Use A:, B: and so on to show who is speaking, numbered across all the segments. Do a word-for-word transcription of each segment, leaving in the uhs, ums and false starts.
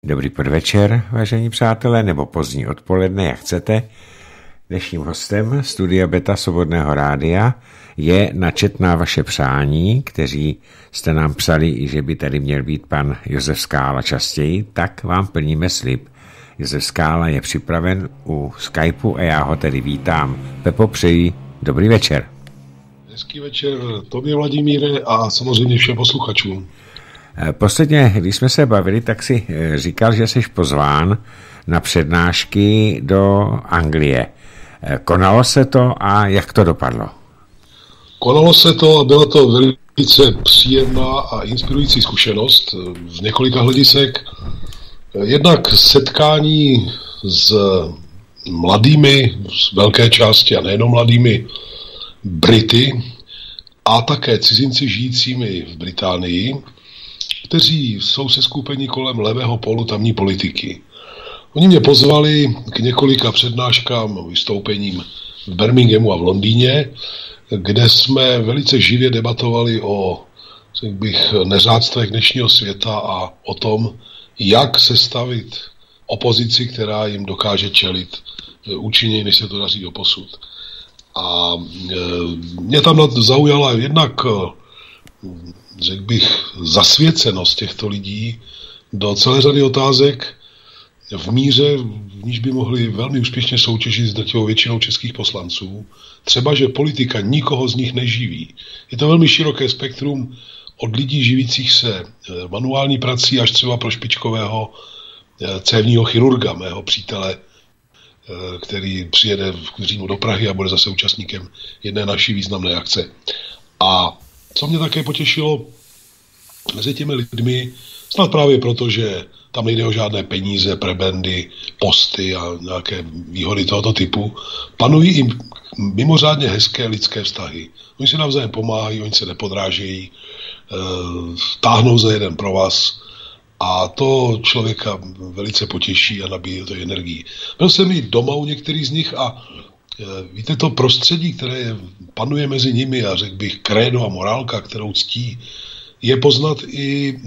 A: Dobrý podvečer, vážení přátelé, nebo pozdní odpoledne, jak chcete. Dnešním hostem Studia Beta Svobodného rádia je načet na vaše přání, kteří jste nám psali, že by tady měl být pan Josef Skála častěji, tak vám plníme slib. Josef Skála je připraven u Skypeu a já ho tedy vítám. Pepo, přeji dobrý večer.
B: Hezký večer tobě, Vladimíre, a samozřejmě všem posluchačům.
A: Posledně, když jsme se bavili, tak si říkal, že jsi pozván na přednášky do Anglie. Konalo se to a jak to dopadlo?
B: Konalo se to a byla to velice příjemná a inspirující zkušenost z několika hledisek. Jednak setkání s mladými, z velké části a nejenom mladými Brity a také cizinci žijícími v Británii, kteří jsou seskupeni kolem levého pólu tamní politiky. Oni mě pozvali k několika přednáškám, vystoupením v Birminghamu a v Londýně, kde jsme velice živě debatovali o, řekl bych, neřádstvech dnešního světa a o tom, jak sestavit opozici, která jim dokáže čelit účinněji, než se to daří doposud. A mě tam zaujala jednak, řekl bych, zasvěcenost těchto lidí do celé řady otázek v míře, v níž by mohli velmi úspěšně soutěžit s drtivou většinou českých poslanců. Třeba, že politika nikoho z nich neživí. Je to velmi široké spektrum od lidí živících se manuální prací až třeba pro špičkového cévního chirurga, mého přítele, který přijede v říjnu do Prahy a bude zase účastníkem jedné naší významné akce. A co mě také potěšilo mezi těmi lidmi, snad právě proto, že tam nejde o žádné peníze, prebendy, posty a nějaké výhody tohoto typu, panují i mimořádně hezké lidské vztahy. Oni se navzájem pomáhají, oni se nepodrážejí, táhnou za jeden provaz a to člověka velice potěší a nabíjí to energii. Byl jsem i doma u některých z nich a víte, to prostředí, které panuje mezi nimi a řekl bych krédo a morálka, kterou ctí, je poznat i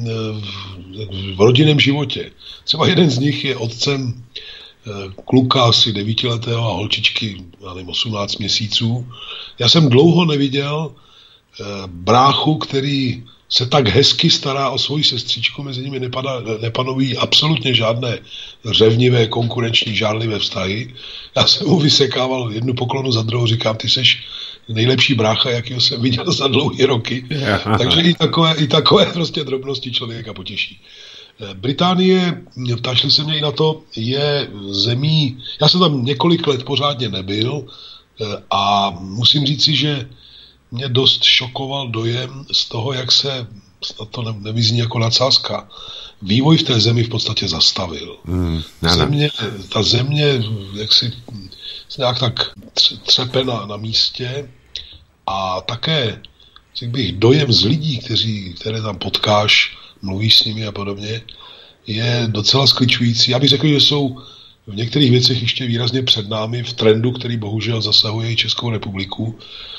B: v rodinném životě. Třeba jeden z nich je otcem kluka asi devítiletého a holčičky, já nevím, osmnáct měsíců. Já jsem dlouho neviděl bráchu, který se tak hezky stará o svoji sestřičku, mezi nimi nepada, nepanují absolutně žádné řevnivé, konkurenční, žádlivé vztahy. Já jsem mu vysekával jednu poklonu za druhou, říkám, ty seš nejlepší brácha, jakýho jsem viděl za dlouhé roky. Takže i takové, i takové prostě drobnosti člověka potěší. Británie, ptášli se mě i na to, je zemí, já jsem tam několik let pořádně nebyl a musím říci, že mě dost šokoval dojem z toho, jak se, snad to nevyzní jako nadsázka, vývoj v té zemi v podstatě zastavil. Mm, země, ta země jak si nějak tak třepe na, na místě a také, řekl bych, dojem z lidí, kteří, které tam potkáš, mluvíš s nimi a podobně, je docela skličující. Já bych řekl, že jsou v některých věcech ještě výrazně před námi v trendu, který bohužel zasahuje i Českou republiku.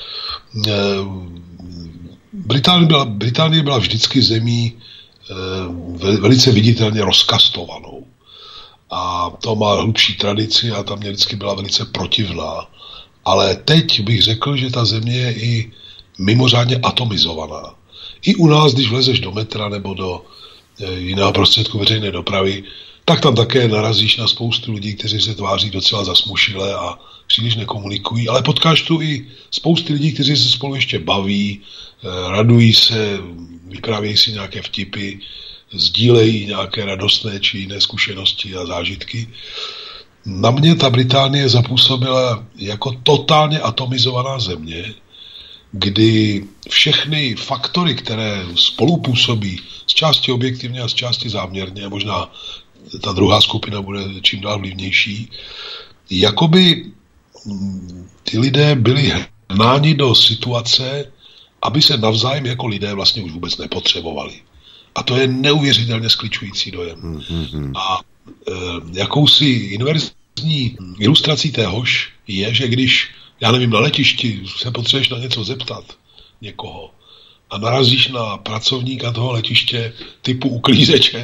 B: Británie byla, Británie byla vždycky zemí velice viditelně rozkastovanou. A to má hlubší tradici a tam mě vždycky byla velice protivná. Ale teď bych řekl, že ta země je i mimořádně atomizovaná. I u nás, když vlezeš do metra nebo do jiného prostředku veřejné dopravy, tak tam také narazíš na spoustu lidí, kteří se tváří docela zasmušile a příliš nekomunikují, ale potkáš tu i spousty lidí, kteří se spolu ještě baví, radují se, vyprávějí si nějaké vtipy, sdílejí nějaké radostné či jiné zkušenosti a zážitky. Na mě ta Británie zapůsobila jako totálně atomizovaná země, kdy všechny faktory, které spolupůsobí z části objektivně a z části záměrně, a možná ta druhá skupina bude čím dál vlivnější, jakoby ty lidé byli hnáni do situace, aby se navzájem jako lidé vlastně už vůbec nepotřebovali. A to je neuvěřitelně skličující dojem. Mm-hmm. A e, jakousi inverzní ilustrací téhož je, že když, já nevím, na letišti se potřebuješ na něco zeptat někoho a narazíš na pracovníka toho letiště typu uklízeče,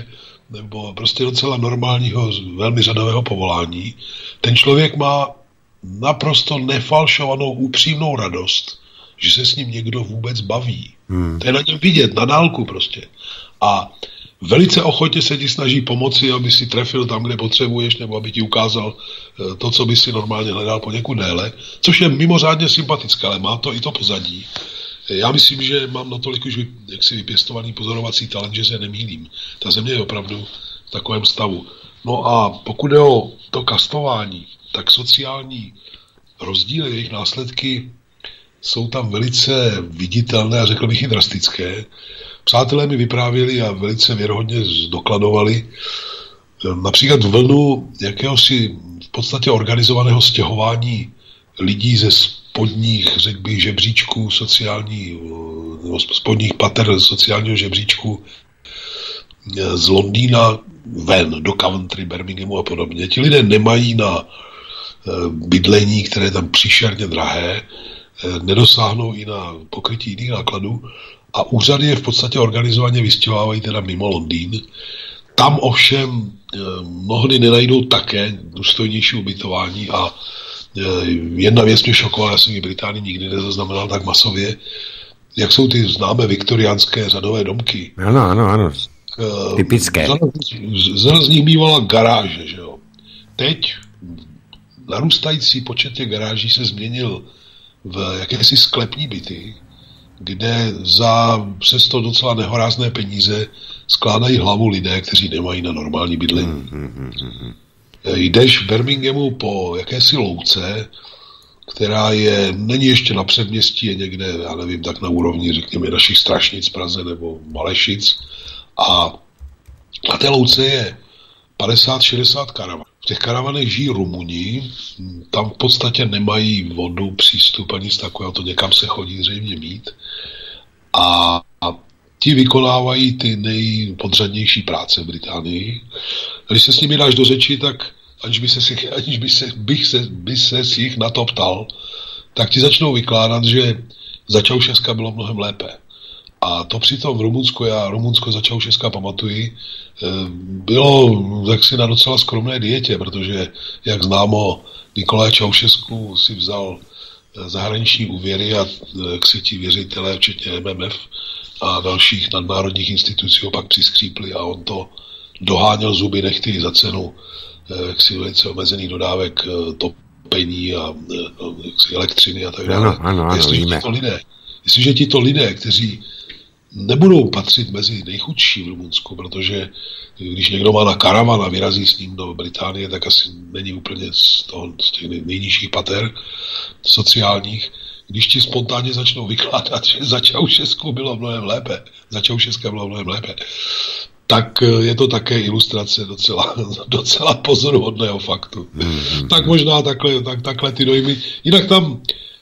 B: nebo prostě docela normálního, velmi řadového povolání, ten člověk má naprosto nefalšovanou, upřímnou radost, že se s ním někdo vůbec baví. Hmm. To je na něm vidět, na dálku prostě. A velice ochotně se ti snaží pomoci, aby si trefil tam, kde potřebuješ, nebo aby ti ukázal to, co by si normálně hledal poněkud déle, což je mimořádně sympatické, ale má to i to pozadí. Já myslím, že mám natolik už jaksi vypěstovaný pozorovací talent, že se nemýlím. Ta země je opravdu v takovém stavu. No a pokud je o to kastování, tak sociální rozdíly, jejich následky jsou tam velice viditelné a řekl bych i drastické. Přátelé mi vyprávěli a velice věrohodně zdokladovali například vlnu jakéhosi v podstatě organizovaného stěhování lidí ze spodních, řekl bych, žebříčků sociální, nebo spodních pater sociálního žebříčku z Londýna ven do Coventry, Birminghamu a podobně. Ti lidé nemají na bydlení, které je tam příšerně drahé, nedosáhnou i na pokrytí jiných nákladů a úřady je v podstatě organizovaně vystěhovávají teda mimo Londýn. Tam ovšem mnohdy nenajdou také důstojnější ubytování a jedna věc mě šokovala, já jsem v Británii nikdy nezaznamenal tak masově, jak jsou ty známé viktoriánské řadové domky.
A: Ano, ano, ano. Typické.
B: Zde z nich bývala garáže, že jo. Teď narůstající počet těch garáží se změnil v jakési sklepní byty, kde za přesto docela nehorázné peníze skládají hlavu lidé, kteří nemají na normální bydlení. Mm, mm, mm. Jdeš v Birminghamu po jakési louce, která je, není ještě na předměstí, je někde, já nevím, tak na úrovni, řekněme, našich Strašnic v Praze nebo Malešic. A na té louce je padesát šedesát karavan. V těch karavanech žijí Rumuni, tam v podstatě nemají vodu, přístup a nic takového, to někam se chodí zřejmě mít. A, a ti vykonávají ty nejpodřadnější práce v Británii. Když se s nimi dáš do řeči, tak aniž by se, aniž by se, bych se, by se si jich na to ptal, tak ti začnou vykládat, že za Čaušeska bylo mnohem lépe. A to přitom v Rumunsku, já Rumunsko za Čaušeska pamatuji, bylo jaksi na docela skromné dietě, protože, jak známo, Nikolaj Čaušesku si vzal zahraniční úvěry a jaksi ti věřitelé, včetně M M F a dalších nadnárodních institucí ho pak přiskřípli a on to doháněl zuby nechty za cenu jaksi velice omezených dodávek topení a jaksi elektřiny a tak dále.
A: Ano, ano, ano,
B: jestliže tito lidé, jestliže tito lidé, kteří nebudou patřit mezi nejchudší v Rumunsku, protože když někdo má na karavan a vyrazí s ním do Británie, tak asi není úplně z, toho, z těch nejnižších pater sociálních. Když ti spontánně začnou vykládat, že za Čaušesku bylo mnohem lépe, za Čaušeska bylo mnohem lépe, tak je to také ilustrace docela, docela pozoruhodného faktu. Mm-hmm. Tak možná takhle, tak, takhle ty dojmy. Jinak tam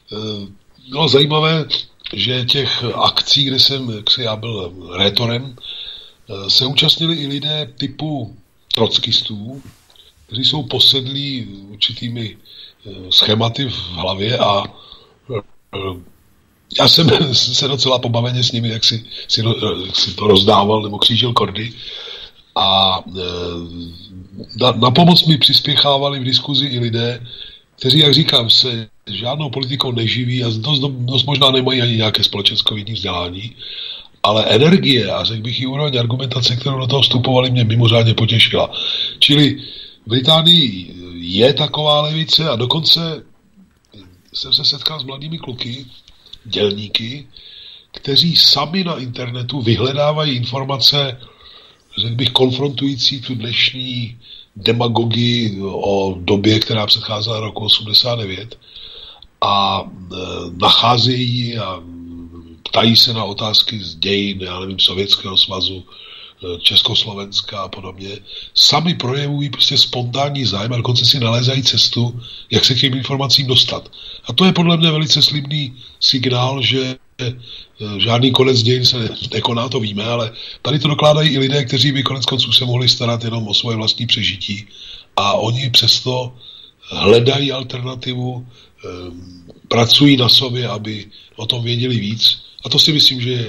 B: bylo zajímavé, že těch akcí, kde jsem, jak se já byl rétorem, se účastnili i lidé typu trockistů, kteří jsou posedlí určitými schématy v hlavě a já jsem se docela pobaveně s nimi, jak si, si, jak si to rozdával nebo křížil kordy a na, na pomoc mi přispěchávali v diskuzi i lidé, kteří, jak říkám, se žádnou politikou neživí a dost, dost možná nemají ani nějaké společenskovědní vzdělání, ale energie a řekl bych i úroveň argumentace, kterou do toho vstupovali, mě mimořádně potěšila. Čili v Británii je taková levice a dokonce jsem se setkal s mladými kluky, dělníky, kteří sami na internetu vyhledávají informace, řekl bych, konfrontující tu dnešní demagogii o době, která předcházela roku osmdesát devět a e, nacházejí a ptají se na otázky z dějin, já nevím, Sovětského svazu, Československa a podobně. Sami projevují prostě spontánní zájem a dokonce si nalézají cestu, jak se k těm informacím dostat. A to je podle mě velice slibný signál, že žádný konec dějin se nekoná, to víme, ale tady to dokládají i lidé, kteří by konec konců se mohli starat jenom o svoje vlastní přežití a oni přesto hledají alternativu, pracují na sobě, aby o tom věděli víc. A to si myslím, že je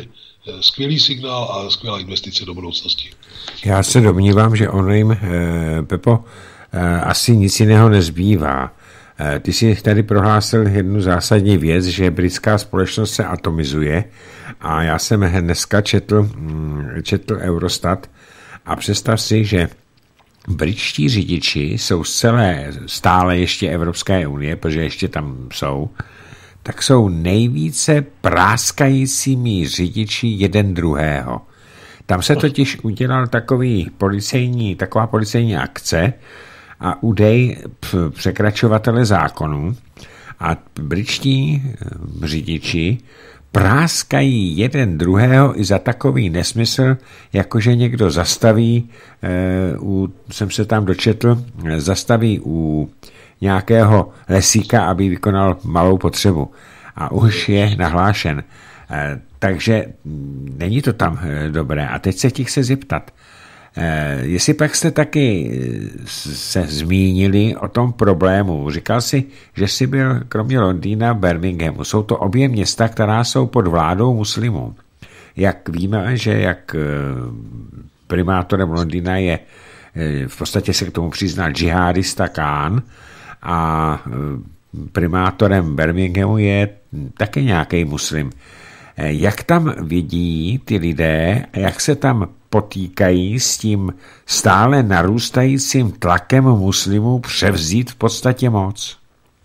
B: skvělý signál a skvělá investice do budoucnosti.
A: Já se domnívám, že ono jim, Pepo, asi nic jiného nezbývá. Ty jsi tady prohlásil jednu zásadní věc, že britská společnost se atomizuje a já jsem dneska četl, četl Eurostat a představ si, že britští řidiči jsou z celé stále ještě Evropské unie, protože ještě tam jsou, tak jsou nejvíce práskajícími řidiči jeden druhého. Tam se totiž udělal takový policejní, taková policejní akce a údej překračovatele zákonů a britští řidiči práskají jeden druhého i za takový nesmysl, jakože někdo zastaví, e, u, jsem se tam dočetl, zastaví u nějakého lesíka, aby vykonal malou potřebu a už je nahlášen. E, takže není to tam dobré. A teď se ti chci zeptat, e, jestli pak jste taky se zmínili o tom problému. Říkal jsi, že jsi byl kromě Londýna v Birminghamu. Jsou to obě města, která jsou pod vládou muslimů. Jak víme, že jak primátorem Londýna je, v podstatě se k tomu přiznal džihadista Khan a primátorem Birminghamu je také nějaký muslim. Jak tam vidí ty lidé, jak se tam potýkají s tím stále narůstajícím tlakem muslimů převzít v podstatě moc?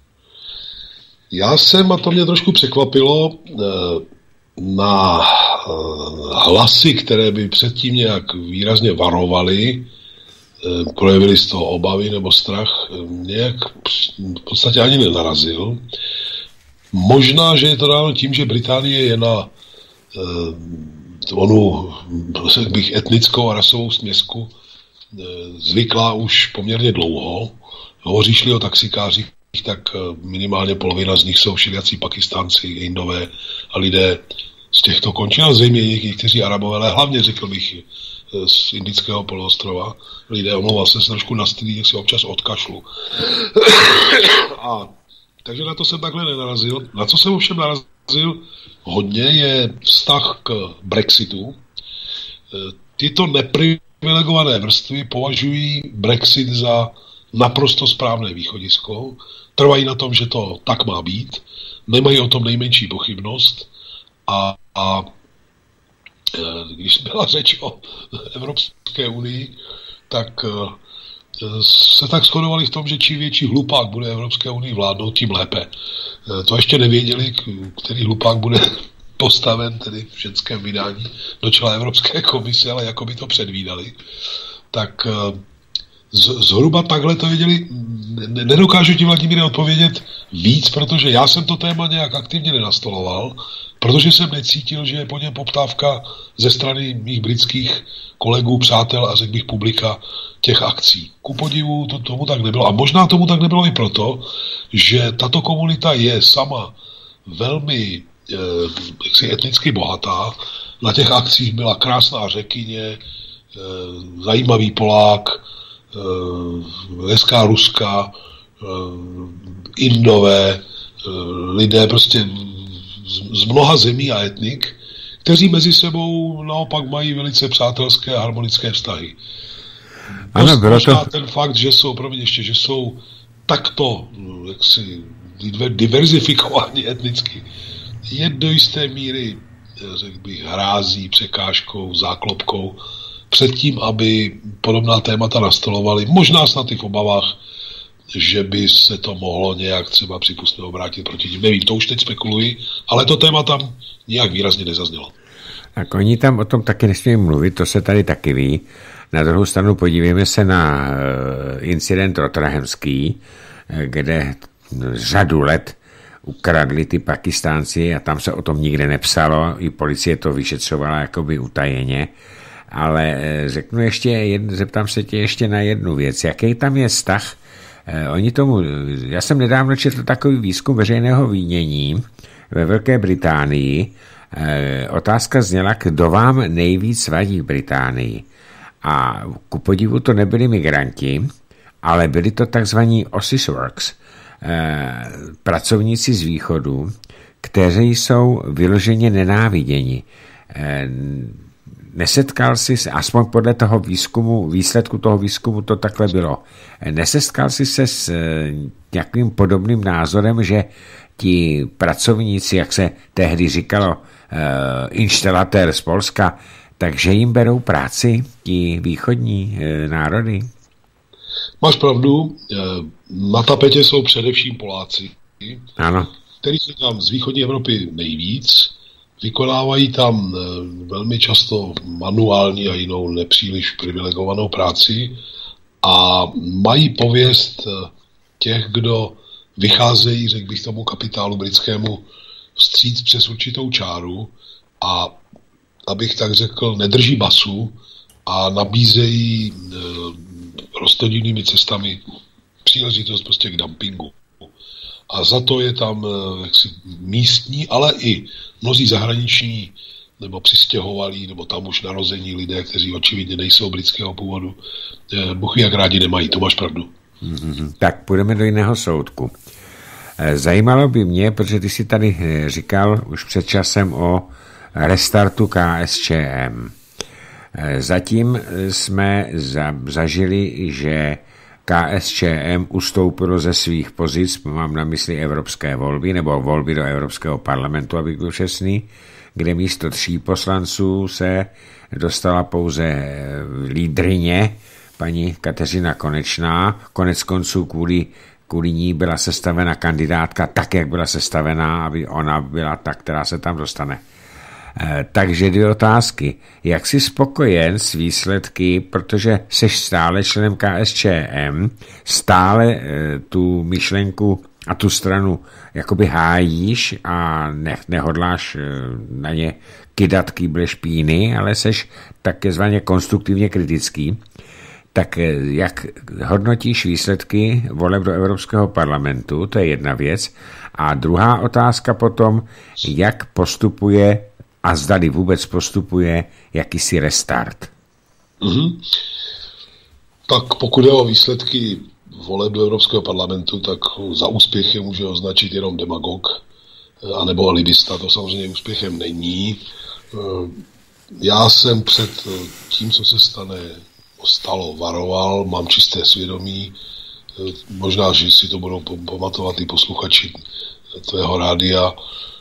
B: Já jsem, a to mě trošku překvapilo, na hlasy, které by předtím nějak výrazně varovaly, projevili z toho obavy nebo strach, nějak v podstatě ani nenarazil. Možná, že je to dáno tím, že Británie je na eh, onu, bych, etnickou a rasovou směsku eh, zvyklá už poměrně dlouho. Hovoříš-li o taxikářích, tak minimálně polovina z nich jsou všelijací Pakistánci, Indové a lidé z těchto končin, a zřejmě někteří Arabové, ale hlavně řekl bych z indického poloostrova. Lidé, omlouval se trošku nastydí, jak si občas odkašlu. A takže na to jsem takhle nenarazil. Na co jsem ovšem narazil hodně je vztah k Brexitu. Tyto neprivilegované vrstvy považují Brexit za naprosto správné východisko. Trvají na tom, že to tak má být. Nemají o tom nejmenší pochybnost. A, a když byla řeč o Evropské unii, tak se tak shodovali v tom, že čím větší hlupák bude Evropské unii vládnout, tím lépe. To ještě nevěděli, který hlupák bude postaven tedy v ženském vydání do čela Evropské komise, ale jako by to předvídali. Tak zhruba takhle to věděli. Nedokážu ti, Vladimíre, odpovědět víc, protože já jsem to téma nějak aktivně nenastoloval, protože jsem necítil, že je po něm poptávka ze strany mých britských kolegů, přátel a řekl bych publika těch akcí. Ku podivu to tomu tak nebylo. A možná tomu tak nebylo i proto, že tato komunita je sama velmi eh, jaksi etnicky bohatá. Na těch akcích byla krásná Řekyně, eh, zajímavý Polák, eh, hezká Ruska, eh, Indové, eh, lidé prostě z, z mnoha zemí a etnik, kteří mezi sebou naopak mají velice přátelské a harmonické vztahy. Ano, bylo to... ten fakt, že jsou, promiň ještě, že jsou takto jaksi diverzifikovaní etnicky, je do jisté míry, řekl bych, hrází, překážkou, záklopkou před tím, aby podobná témata nastolovali, možná snad i v obavách, že by se to mohlo nějak třeba přípustně obrátit proti nim. Nevím, to už teď spekuluji, ale to téma tam nějak výrazně nezaznělo.
A: Tak oni tam o tom taky nesmí mluvit, to se tady taky ví. Na druhou stranu podívejme se na incident Rotherhamský, kde řadu let ukradli ty Pakistánci a tam se o tom nikde nepsalo, i policie to vyšetřovala jakoby utajeně, ale řeknu ještě, zeptám se tě ještě na jednu věc, jaký tam je vztah. Oni tomu, já jsem nedávno četl takový výzkum veřejného mínění ve Velké Británii. Otázka zněla, kdo vám nejvíc vadí v Británii. A ku podivu to nebyli migranti, ale byli to takzvaní office works, pracovníci z východu, kteří jsou vyloženě nenáviděni. Nesetkal jsi se, aspoň podle toho výzkumu, výsledku toho výzkumu to takhle bylo, nesetkal jsi se s nějakým podobným názorem, že ti pracovníci, jak se tehdy říkalo, inštalatér z Polska, takže jim berou práci ti východní národy?
B: Máš pravdu, na tapetě jsou především Poláci,
A: ano.
B: Kteří jsou tam z východní Evropy nejvíc, vykonávají tam velmi často manuální a jinou nepříliš privilegovanou práci a mají pověst těch, kdo vycházejí, řekl bych tomu kapitálu britskému, vstříc přes určitou čáru a, abych tak řekl, nedrží basu a nabízejí e, roztodivnými cestami příležitost prostě k dumpingu. A za to je tam e, jaksi místní, ale i mnozí zahraniční nebo přistěhovalí, nebo tam už narození lidé, kteří očividně nejsou britského původu, e, Bůh ví, jak rádi nemají, to máš pravdu.
A: Mm-hmm. Tak půjdeme do jiného soudku. Zajímalo by mě, protože ty jsi tady říkal už před časem o restartu K S Č M. Zatím jsme za, zažili, že K S Č M ustoupilo ze svých pozic, mám na mysli evropské volby, nebo volby do Evropského parlamentu, abych byl přesný, kde místo tří poslanců se dostala pouze lídryně, paní Kateřina Konečná, konec konců kvůli, kvůli ní byla sestavena kandidátka tak, jak byla sestavená, aby ona byla ta, která se tam dostane. E, takže dvě otázky. Jak jsi spokojen s výsledky, protože jsi stále členem K S Č M, stále e, tu myšlenku a tu stranu jakoby hájíš a ne, nehodláš e, na ně kydat kýble špíny, ale seš takzvaně konstruktivně kritický. Tak jak hodnotíš výsledky voleb do Evropského parlamentu, to je jedna věc. A druhá otázka potom, jak postupuje a zdali vůbec postupuje jakýsi restart.
B: Mm-hmm. Tak pokud je o výsledky voleb do Evropského parlamentu, tak za úspěch je může označit jenom demagog, anebo alibista, to samozřejmě úspěchem není. Já jsem před tím, co se stane, stalo, varoval, mám čisté svědomí, možná, že si to budou pamatovat i posluchači tvého rádia.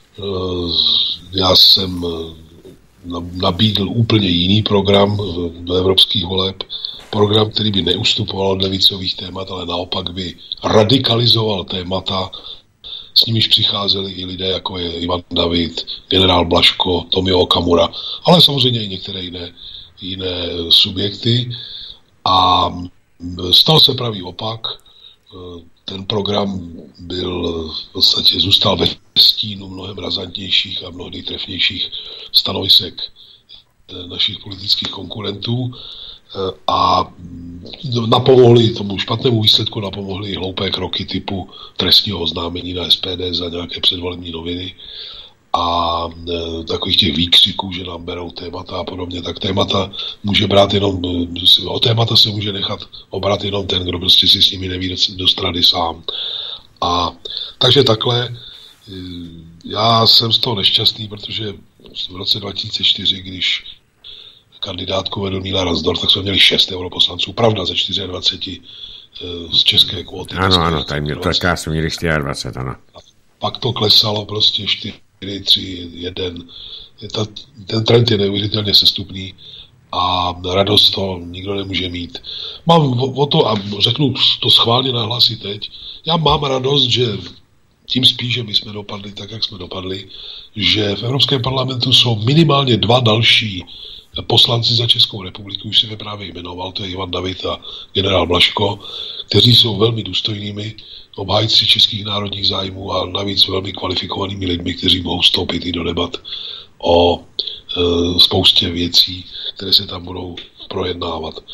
B: Já jsem nabídl úplně jiný program do evropských voleb, program, který by neustupoval od levicových témat, ale naopak by radikalizoval témata, s nimiž přicházeli i lidé, jako je Ivan David, generál Blaško, Tomio Okamura, ale samozřejmě i některé jiné jiné subjekty a stal se pravý opak. Ten program byl v podstatě zůstal ve stínu mnohem razantnějších a mnohdy trefnějších stanovisek našich politických konkurentů a napomohli tomu špatnému výsledku napomohly hloupé kroky typu trestního oznámení na S P D za nějaké předvolební noviny a e, takových těch výkřiků, že nám berou témata a podobně, tak témata může brát jenom, o témata se může nechat obrat jenom ten, kdo prostě si s nimi neví dost rady sám. A takže takhle, e, já jsem z toho nešťastný, protože v roce dva tisíce čtyři, když kandidátku vedl Míla Ransdorf, tak jsme měli šest europoslanců, pravda, ze dvacet čtyři e, z české kvóty.
A: Ano, ano, tady mě to jsme měli dvacet čtyři, ano.
B: A pak to klesalo prostě čtyři, tři, jeden. Ta, ten trend je neuvěřitelně sestupný a radost to nikdo nemůže mít. Mám o to, a řeknu to schválně nahlas i teď, já mám radost, že tím spíš, že my jsme dopadli tak, jak jsme dopadli, že v Evropském parlamentu jsou minimálně dva další poslanci za Českou republiku, už jsem je právě jmenoval, to je Ivan David a generál Blaško, kteří jsou velmi důstojnými obhájci českých národních zájmů a navíc velmi kvalifikovanými lidmi, kteří mohou vstoupit i do debat o e, spoustě věcí, které se tam budou projednávat. E,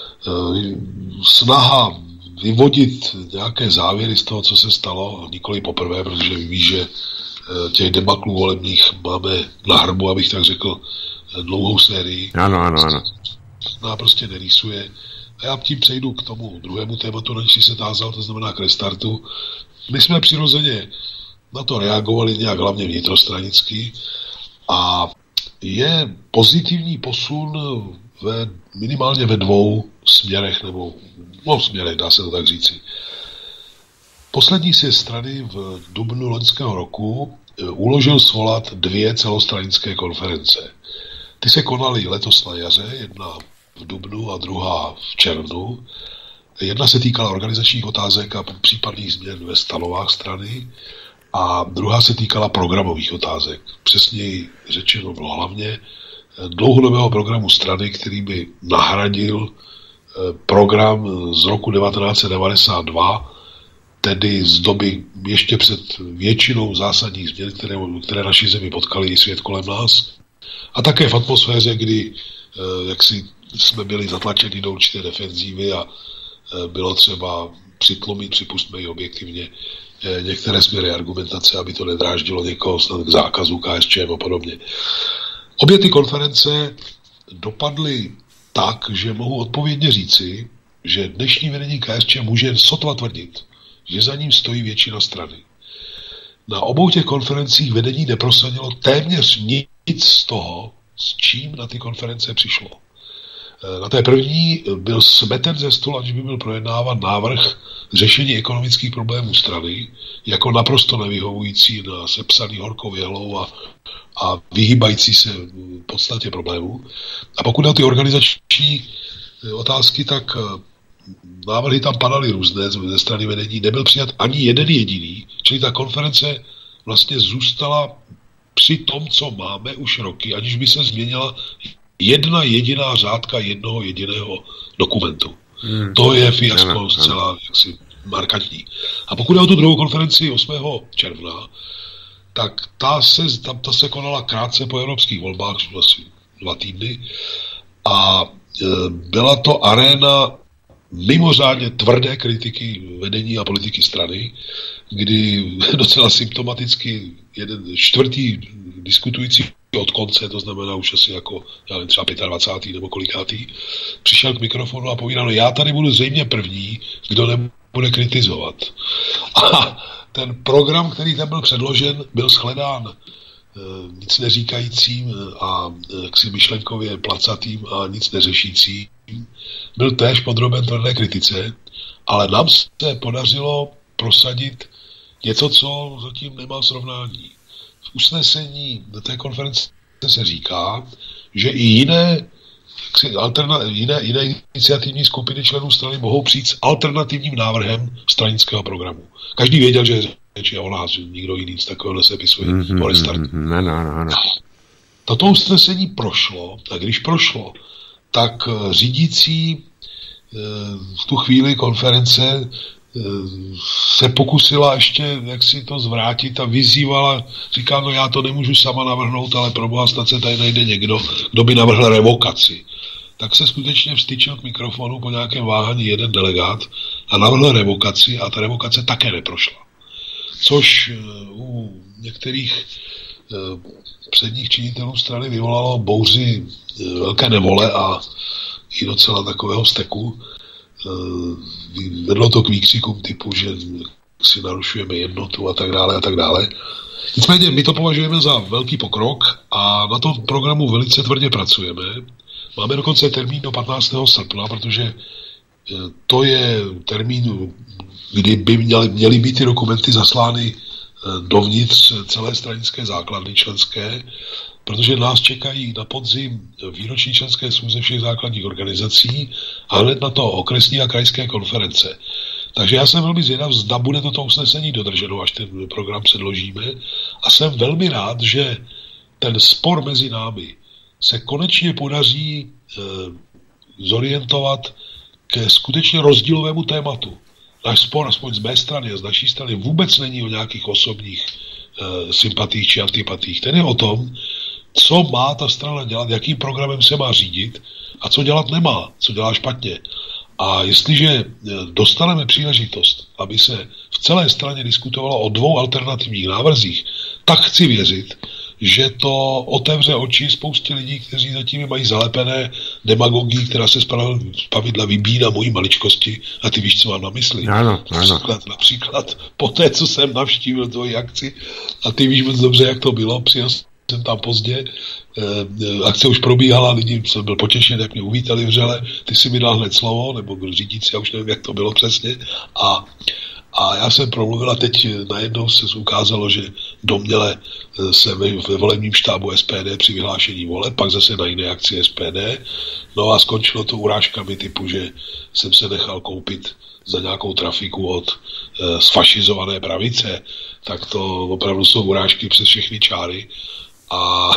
B: snaha vyvodit nějaké závěry z toho, co se stalo, nikoli poprvé, protože ví, že e, těch debaklů volebních máme na hrbu, abych tak řekl, dlouhou sérii.
A: Ano, ano, ano.
B: Ná prostě nerýsuje. A já tím přejdu k tomu druhému tématu, na něž se tázal, to znamená k restartu. My jsme přirozeně na to reagovali nějak hlavně vnitrostranicky a je pozitivní posun ve, minimálně ve dvou směrech, nebo no směrech, dá se to tak říci. Poslední si strany v dubnu loňského roku uložil svolat dvě celostranické konference. Ty se konaly letos na jaře, jedna v dubnu a druhá v červnu. Jedna se týkala organizačních otázek a případných změn ve stanovách strany a druhá se týkala programových otázek. Přesněji řečeno hlavně dlouhodobého programu strany, který by nahradil program z roku devatenáct set devadesát dva, tedy z doby ještě před většinou zásadních změn, které, které naši zemi potkaly i svět kolem nás. A také v atmosféře, kdy jaksi jsme byli zatlačeni do určité defenzívy a bylo třeba přitlumit, připustme i objektivně, některé směry argumentace, aby to nedráždilo někoho snad k zákazu K S Č M a podobně. Obě ty konference dopadly tak, že mohu odpovědně říci, že dnešní vedení K S Č M může sotva tvrdit, že za ním stojí většina strany. Na obou těch konferencích vedení neprosadilo téměř nic z toho, s čím na ty konference přišlo. Na té první byl smeten ze stolu, aniž by byl projednávan návrh řešení ekonomických problémů strany, jako naprosto nevyhovující na sepsaný horkou jehlou a, a vyhýbající se v podstatě problémů. A pokud na ty organizační otázky, tak návrhy tam padaly různé ze strany vedení, nebyl přijat ani jeden jediný, čili ta konference vlastně zůstala při tom, co máme už roky, aniž by se změnila jedna jediná řádka jednoho jediného dokumentu. Hmm. To je fiasko zcela jaksi markantní. A pokud je o tu druhou konferenci osmého června, tak ta se, ta, ta se konala krátce po evropských volbách, asi dva týdny, a e, byla to aréna mimořádně tvrdé kritiky vedení a politiky strany, kdy docela symptomaticky jeden čtvrtý diskutující od konce, to znamená už asi jako, já nevím, třeba dvacátý pátý nebo kolikátý, přišel k mikrofonu a povídal, no já tady budu zřejmě první, kdo nebude kritizovat. A ten program, který tam byl předložen, byl shledán e, nic neříkajícím a jaksi myšlenkově placatým a nic neřešícím. Byl též podroben tvrdé kritice, ale nám se podařilo prosadit něco, co zatím nemá srovnání. V usnesení do té konference se říká, že i jiné, alterna, jiné, jiné iniciativní skupiny členů strany mohou přijít s alternativním návrhem stranického programu. Každý věděl, že řeč je o nás, že nikdo jiný z takového sepisuje mm-hmm, o restartu.
A: No, no, no, no.
B: Toto usnesení prošlo, a když prošlo, tak řídící v tu chvíli konference se pokusila ještě jak si to zvrátit a vyzývala, říká, no já to nemůžu sama navrhnout, ale proboha snad se tady najde někdo, kdo by navrhl revokaci. Tak se skutečně vstyčil k mikrofonu po nějakém váhání jeden delegát a navrhl revokaci a ta revokace také neprošla. Což u některých předních činitelů strany vyvolalo bouři velké nevole a i docela takového vzteku. Vedlo to k výkřikům typu, že si narušujeme jednotu a tak dále a tak dále. Nicméně my to považujeme za velký pokrok a na tom programu velice tvrdě pracujeme. Máme dokonce termín do patnáctého srpna, protože to je termín, kdy by měly, měly být ty dokumenty zaslány dovnitř celé stranické základny členské, protože nás čekají na podzim výroční členské schůze všech základních organizací a hned na to okresní a krajské konference. Takže já jsem velmi zvědav, zda bude toto usnesení dodrženo, až ten program předložíme, a jsem velmi rád, že ten spor mezi námi se konečně podaří e, zorientovat ke skutečně rozdílovému tématu. Náš spor, aspoň z mé strany a z naší strany, vůbec není o nějakých osobních e, sympatích či antipatích. Ten je o tom, co má ta strana dělat, jakým programem se má řídit a co dělat nemá, co dělá špatně. A jestliže dostaneme příležitost, aby se v celé straně diskutovalo o dvou alternativních návrzích, tak chci věřit, že to otevře oči spoustě lidí, kteří zatím mají zalepené demagogii, která se z pravidla vybíjí na mojí maličkosti, a ty víš, co mám na mysli.
A: Ano, ano.
B: Například, například po té, co jsem navštívil tvoji akci, a ty víš moc dobře, jak to bylo při jsem tam pozdě, akce už probíhala, lidi jsem byl potěšen, jak mě uvítali vřele, ty si mi dal hned slovo, nebo byl řídící, já už nevím, jak to bylo přesně, a, a já jsem promluvil a teď najednou se ukázalo, že domněle se ve, ve volebním štábu S P D při vyhlášení voleb, pak zase na jiné akci S P D, no a skončilo to urážkami typu, že jsem se nechal koupit za nějakou trafiku od e, sfašizované pravice, tak to opravdu jsou urážky přes všechny čáry. A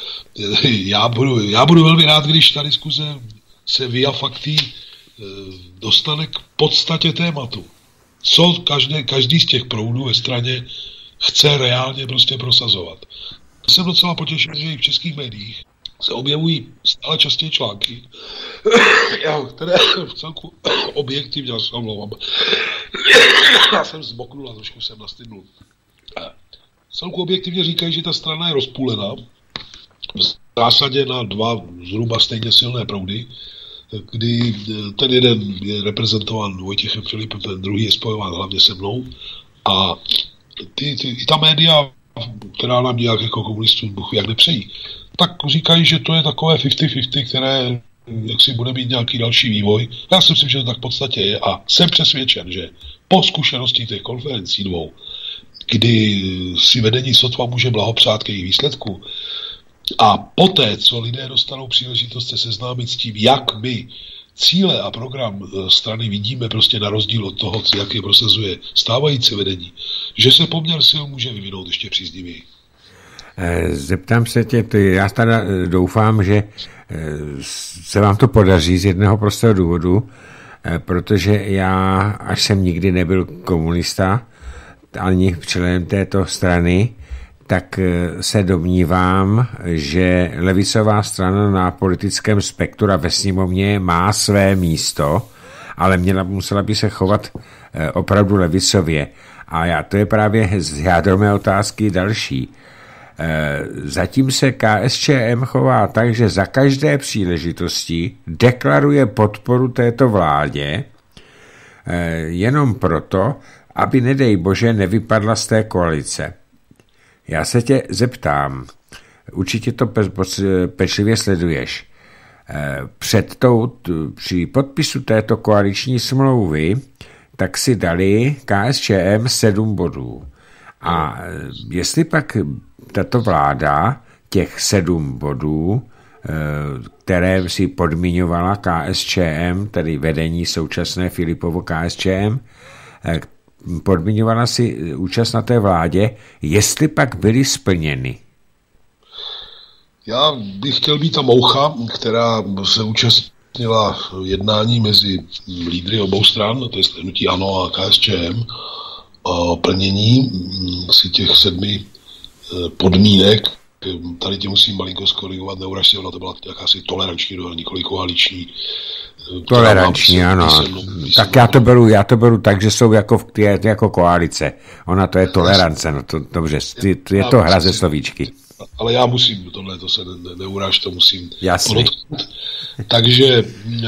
B: já budu, já budu velmi rád, když ta diskuze se via fakty e, dostane k podstatě tématu. Co každý, každý z těch proudů ve straně chce reálně prostě prosazovat. Jsem docela potěšen, že i v českých médiích se objevují stále častěji články, které v celku objektivně, já se omlouvám, já jsem zboknul a trošku jsem nastydnul. V celku objektivně říkají, že ta strana je rozpůlená v zásadě na dva zhruba stejně silné proudy, kdy ten jeden je reprezentován Vojtěchem Filipem, ten druhý je spojován hlavně se mnou a ty, ty, i ta média, která nám nějak jako komunistům buchu jak nepřejí, tak říkají, že to je takové padesát padesát, které jak si bude mít nějaký další vývoj. Já si myslím, že to tak v podstatě je a jsem přesvědčen, že po zkušenosti těch konferencí dvou, kdy si vedení sotva může blahopřát k jejich výsledku a poté, co lidé dostanou příležitost se seznámit s tím, jak my cíle a program strany vidíme prostě na rozdíl od toho, jak je prosazuje stávající vedení, že se poměr sil může vyvinout ještě příznivěji.
A: Zeptám se tě, ty, já teda doufám, že se vám to podaří z jednoho prostého důvodu, protože já, až jsem nikdy nebyl komunista, ani členem této strany, tak se domnívám, že levicová strana na politickém spektru a ve sněmovně má své místo, ale měla, musela by se chovat opravdu levicově. A já, to je právě z jádro mé otázky další. Zatím se K S Č M chová tak, že za každé příležitosti deklaruje podporu této vládě jenom proto, aby nedej bože nevypadla z té koalice. Já se tě zeptám, určitě to pečlivě sleduješ. Před tou, při podpisu této koaliční smlouvy tak si dali K S Č M sedm bodů. A jestli pak tato vláda těch sedm bodů, které si podmiňovala K S Č M, tedy vedení současné Filipovo K S Č M, podmiňovala si účast na té vládě, jestli pak byly splněny?
B: Já bych chtěl být ta moucha, která se účastnila jednání mezi lídry obou stran, to je hnutí ANO a K S Č M, o plnění si těch sedmi podmínek. Tady tě musím malinko skorigovat, neuraž se, ona to byla jakási toleranční dohoda, nikoli koaliční.
A: Toleranční, ano. Písemnou, písemnou. Tak já to, beru, já to beru tak, že jsou jako, v, je, jako koalice. Ona to je tolerance, no to, dobře, ty, je to hra ze slovíčky.
B: Ale já musím, tohle to se ne, neuráž, to musím
A: podotknout.
B: Takže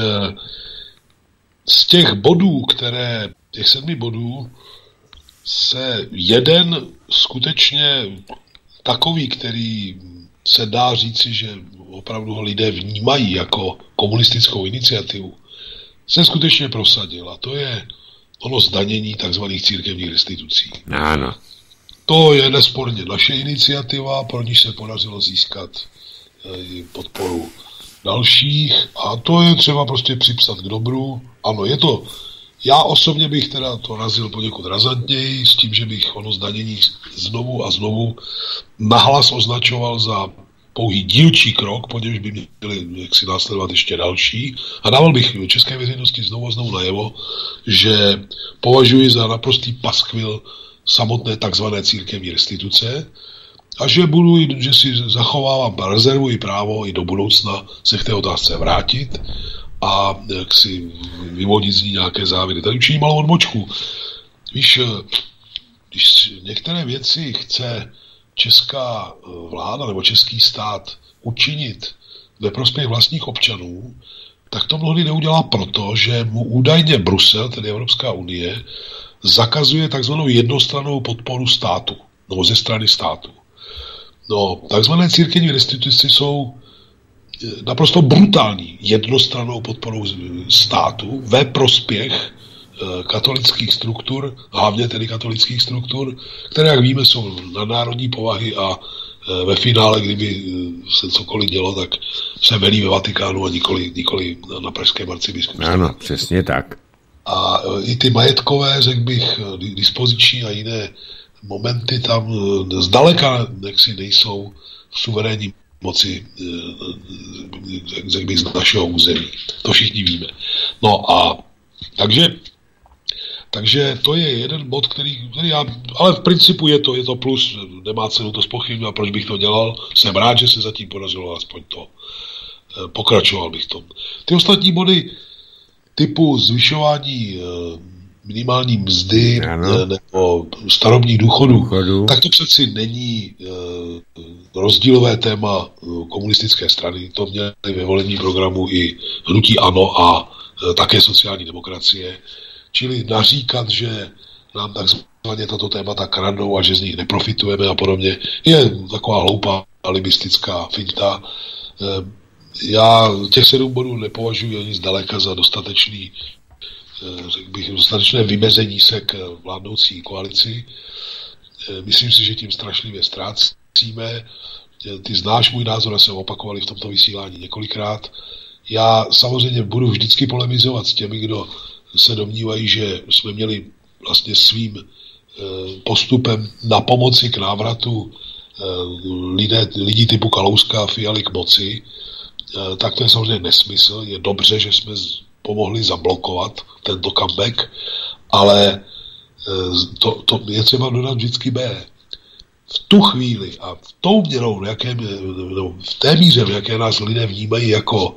B: z těch bodů, které, těch sedmi bodů, se jeden skutečně takový, který se dá říci, že opravdu ho lidé vnímají jako komunistickou iniciativu, se skutečně prosadil. A to je ono zdanění takzvaných církevních restitucí.
A: Ano.
B: To je nesporně naše iniciativa, pro níž se podařilo získat podporu dalších a to je třeba prostě připsat k dobru. Ano, je to. Já osobně bych teda to razil poněkud razantněji s tím, že bych ono zdanění znovu a znovu nahlas označoval za pouhý dílčí krok, po němž by měli jaksi následovat ještě další. A dával bych české veřejnosti znovu a znovu najevo, že považuji za naprostý paskvil samotné takzvané církevní restituce a že budu, že si zachovávám rezervu i právo i do budoucna se k té otázce vrátit a jak si vyvodit z ní nějaké závěry. Tady učiním malou odbočku. Víš, když některé věci chce česká vláda nebo český stát učinit ve prospěch vlastních občanů, tak to mnohdy neudělá proto, že mu údajně Brusel, tedy Evropská unie, zakazuje takzvanou jednostrannou podporu státu, nebo ze strany státu. No, takzvané církevní restituce jsou naprosto brutální jednostrannou podporou státu ve prospěch katolických struktur, hlavně tedy katolických struktur, které, jak víme, jsou nadnárodní povahy a ve finále, kdyby se cokoliv dělo, tak se velí ve Vatikánu a nikoli, nikoli na pražském arcibiskupství.
A: Ano, přesně tak.
B: A i ty majetkové, řekl bych, dispoziční a jiné momenty tam zdaleka nechci nejsou v suverénní moci, řekl bych, z našeho území. To všichni víme. No a takže Takže to je jeden bod, který, který já, ale v principu je to, je to plus, nemá cenu to zpochybnit, a proč bych to dělal, jsem rád, že se zatím podařilo aspoň to. Pokračoval bych tom. Ty ostatní body typu zvyšování minimální mzdy, ano, nebo starobních důchodů, důchodu, tak to přeci není rozdílové téma komunistické strany, to měli ve volebním programu i hnutí ANO a také sociální demokracie. Čili naříkat, že nám takzvaně tato témata kradnou a že z nich neprofitujeme a podobně, je taková hloupá alibistická finta. Já těch sedm bodů nepovažuji ani zdaleka za dostatečný, řekl bych, dostatečné vymezení se k vládnoucí koalici. Myslím si, že tím strašlivě ztrácíme. Ty znáš můj názor, a jsem opakovali v tomto vysílání několikrát. Já samozřejmě budu vždycky polemizovat s těmi, kdo se domnívají, že jsme měli vlastně svým postupem na pomoci k návratu lidé, lidí typu Kalouska a Fialy k moci, tak to je samozřejmě nesmysl. Je dobře, že jsme pomohli zablokovat tento comeback, ale to, to je třeba dodat vždycky B. V tu chvíli a v tou měrou, v, jakém, no, v té míře, v jaké nás lidé vnímají jako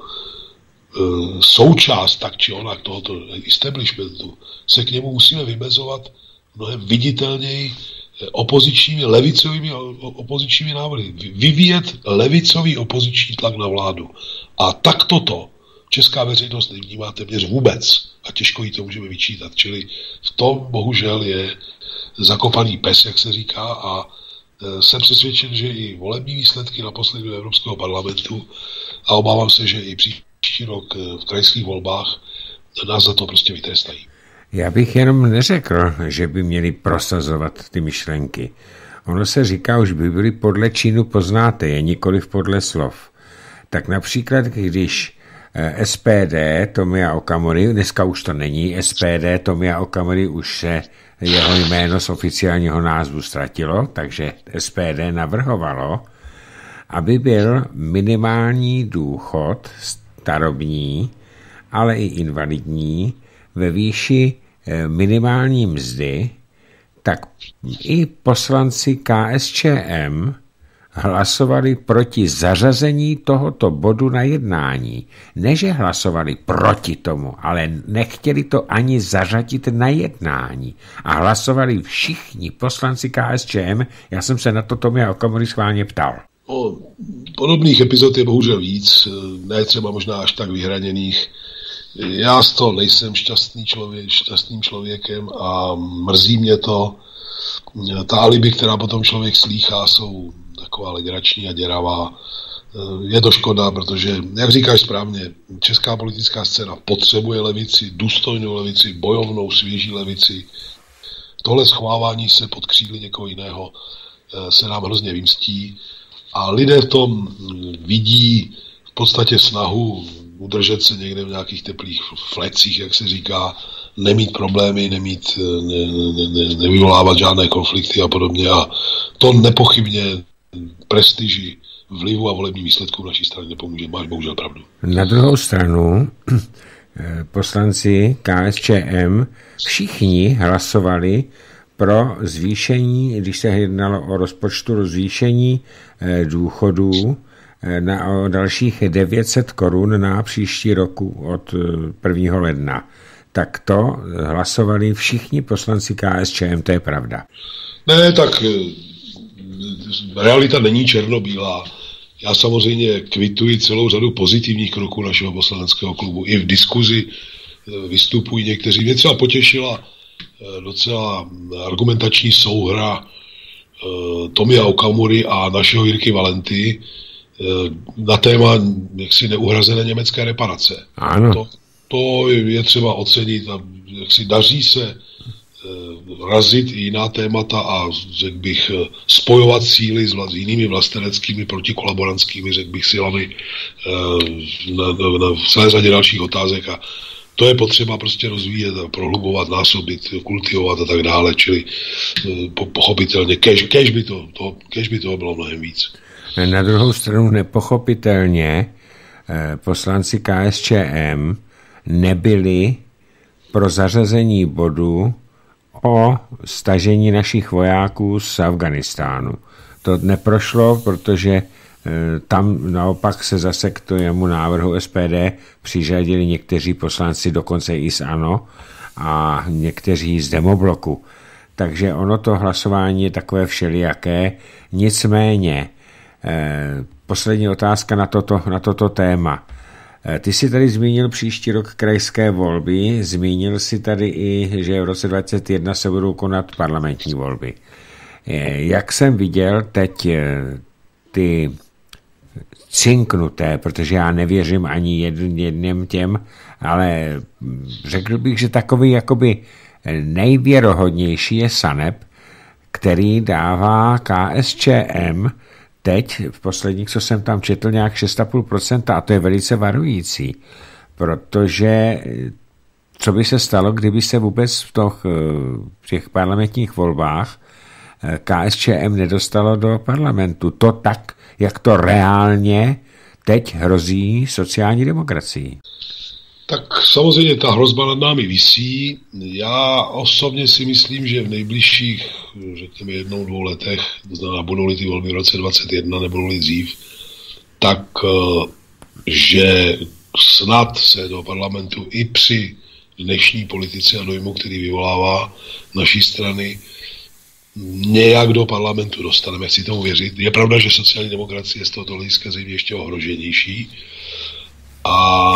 B: součást tak či onak tohoto establishmentu, se k němu musíme vymezovat mnohem viditelněji opozičními, levicovými opozičními návrhy. Vyvíjet levicový opoziční tlak na vládu. A tak toto česká veřejnost nevnímá téměř vůbec. A těžko jí to můžeme vyčítat. Čili v tom bohužel je zakopaný pes, jak se říká, a jsem přesvědčen, že i volební výsledky naposledy do Evropského parlamentu, a obávám se, že i příští rok v krajských volbách nás za to prostě vytrestají.
A: Já bych jenom neřekl, že by měli prosazovat ty myšlenky. Ono se říká, už by byli podle činu poznáte je, nikoliv podle slov. Tak například, když S P D Tomia Okamury, dneska už to není S P D Tomia Okamury, už se jeho jméno z oficiálního názvu ztratilo, takže S P D navrhovalo, aby byl minimální důchod starobní, ale i invalidní ve výši minimální mzdy, tak i poslanci K S Č M hlasovali proti zařazení tohoto bodu na jednání. Ne, že hlasovali proti tomu, ale nechtěli to ani zařadit na jednání. A hlasovali všichni poslanci K S Č M. Já jsem se na to Tomia Okamury schválně ptal.
B: O, podobných epizod je bohužel víc, ne třeba možná až tak vyhraněných. Já z toho nejsem šťastný člověk, šťastným člověkem a mrzí mě to. Ta alibi, která potom člověk slýchá, jsou taková legrační a děravá. Je to škoda, protože, jak říkáš správně, česká politická scéna potřebuje levici, důstojnou levici, bojovnou, svěží levici. Tohle schovávání se pod křídly někoho jiného se nám hrozně vymstí a lidé v tom vidí v podstatě snahu udržet se někde v nějakých teplých flecích, jak se říká, nemít problémy, nemít, ne, ne, ne, nevyvolávat žádné konflikty a podobně. A to nepochybně prestiži, vlivu a volebním výsledkům naší strany nepomůže. Máš bohužel pravdu.
A: Na druhou stranu poslanci K S Č M všichni hlasovali pro zvýšení, když se jednalo o rozpočtu, zvýšení důchodů na o dalších devět set korun na příští roku od prvního ledna. Tak to hlasovali všichni poslanci K S Č M, to je pravda.
B: Ne, tak realita není černobílá. Já samozřejmě kvituji celou řadu pozitivních kroků našeho poslaneckého klubu. I v diskuzi vystupují někteří. Mě třeba potěšila docela argumentační souhra Tomia Okamury a našeho Jirky Valenty na téma jaksi neuhrazené německé reparace.
A: Ano.
B: To, to je třeba ocenit a jaksi daří se razit i jiná témata a řekl bych spojovat síly s, vla, s jinými vlasteneckými protikolaborantskými, řekl bych, silami na, na, na v celé řadě dalších otázek a to je potřeba prostě rozvíjet a prohlubovat, násobit, kultivovat a tak dále, čili po, pochopitelně, kež, kež, by to, to, kež by toho bylo mnohem víc.
A: Na druhou stranu nepochopitelně poslanci K S Č M nebyli pro zařazení bodu o stažení našich vojáků z Afghánistánu. To neprošlo, protože tam naopak se zase k tomu návrhu S P D přiřadili někteří poslanci, dokonce i z ANO a někteří z Demobloku. Takže ono to hlasování je takové všelijaké. Nicméně, poslední otázka na toto, na toto téma. Ty jsi tady zmínil příští rok krajské volby, zmínil si tady i, že v roce dvacet jedna se budou konat parlamentní volby. Jak jsem viděl teď ty cinknuté, protože já nevěřím ani jedn, jedním těm, ale řekl bych, že takový jakoby nejvěrohodnější je Sanep, který dává K S Č M teď, v posledních, co jsem tam četl, nějak šest celá pět procenta a to je velice varující, protože co by se stalo, kdyby se vůbec v, toch, v těch parlamentních volbách K S Č M nedostalo do parlamentu. To tak, jak to reálně teď hrozí sociální demokracii.
B: Tak samozřejmě ta hrozba nad námi visí. Já osobně si myslím, že v nejbližších, řekněme, jednou, dvou letech, to znamená, budou-li ty volby v roce dvacet jedna, nebudou-li dřív, tak že snad se do parlamentu i při dnešní politice a dojmu, který vyvolává naší strany, nějak do parlamentu dostaneme, chci tomu věřit. Je pravda, že sociální demokracie je z tohoto hlediska zřejmě ještě ohroženější. A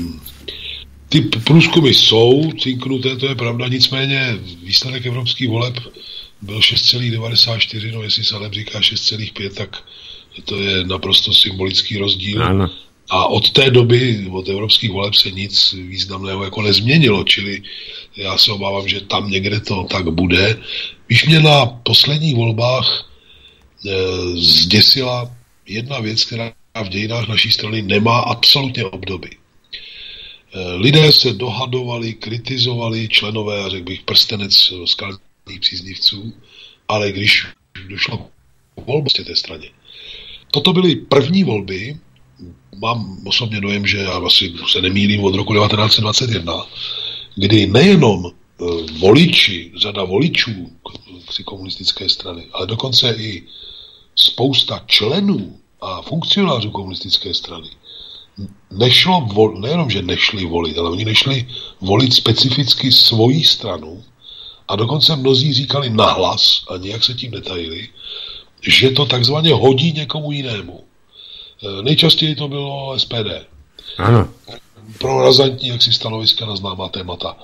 B: ty průzkumy jsou cinknuté, to je pravda, nicméně výsledek evropských voleb byl šest celá devadesát čtyři, no jestli Sanep říká šest celá pět, tak to je naprosto symbolický rozdíl. Ano. A od té doby, od evropských voleb se nic významného jako nezměnilo, čili já se obávám, že tam někde to tak bude. Víš, mě na posledních volbách e, zděsila jedna věc, která v dějinách naší strany nemá absolutně obdoby. E, lidé se dohadovali, kritizovali, členové, řekl bych, prstenec skalních příznivců, ale když došlo k volbě té straně. Toto byly první volby, mám osobně dojem, že já asi se nemýlím od roku devatenáct dvacet jedna, kdy nejenom voliči, řada voličů komunistické strany, ale dokonce i spousta členů a funkcionářů komunistické strany nešlo vol, nejenom, že nešli volit, ale oni nešli volit specificky svoji stranu a dokonce mnozí říkali nahlas a nějak se tím netajili, že to takzvaně hodí někomu jinému. Nejčastěji to bylo S P D.
A: Ano.
B: Pro razantní jaksi stanoviska na známá témata.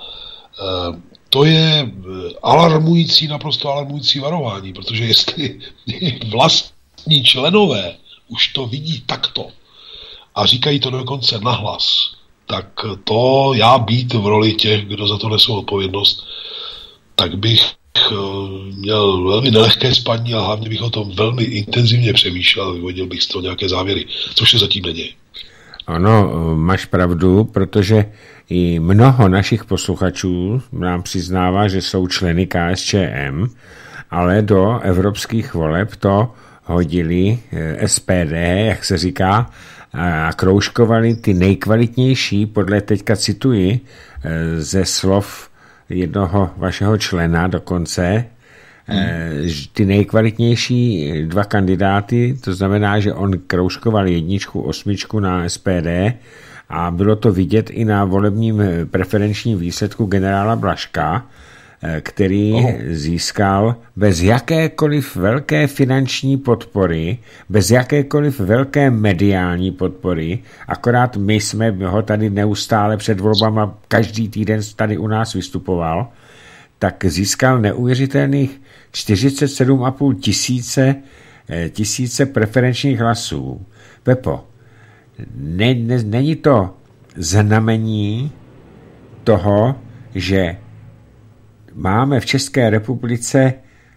B: To je alarmující, naprosto alarmující varování, protože jestli vlastní členové už to vidí takto a říkají to dokonce nahlas, tak to já být v roli těch, kdo za to nesou odpovědnost, tak bych měl velmi nelehké spaní a hlavně bych o tom velmi intenzivně přemýšlel, vyvodil bych z toho nějaké závěry, což se zatím neděje.
A: Ano, máš pravdu, protože i mnoho našich posluchačů nám přiznává, že jsou členy K S Č M, ale do evropských voleb to hodili S P D, jak se říká, a kroužkovali ty nejkvalitnější, podle teďka cituji ze slov jednoho vašeho člena dokonce, hmm. ty nejkvalitnější dva kandidáty, to znamená, že on kroužkoval jedničku, osmičku na S P D a bylo to vidět i na volebním preferenčním výsledku generála Blažka, který oh. získal bez jakékoliv velké finanční podpory, bez jakékoliv velké mediální podpory, akorát my jsme ho tady neustále před volbama každý týden tady u nás vystupoval, tak získal neuvěřitelných čtyřicet sedm a půl tisíce, tisíce preferenčních hlasů. Pepo, ne, ne, není to znamení toho, že máme v České republice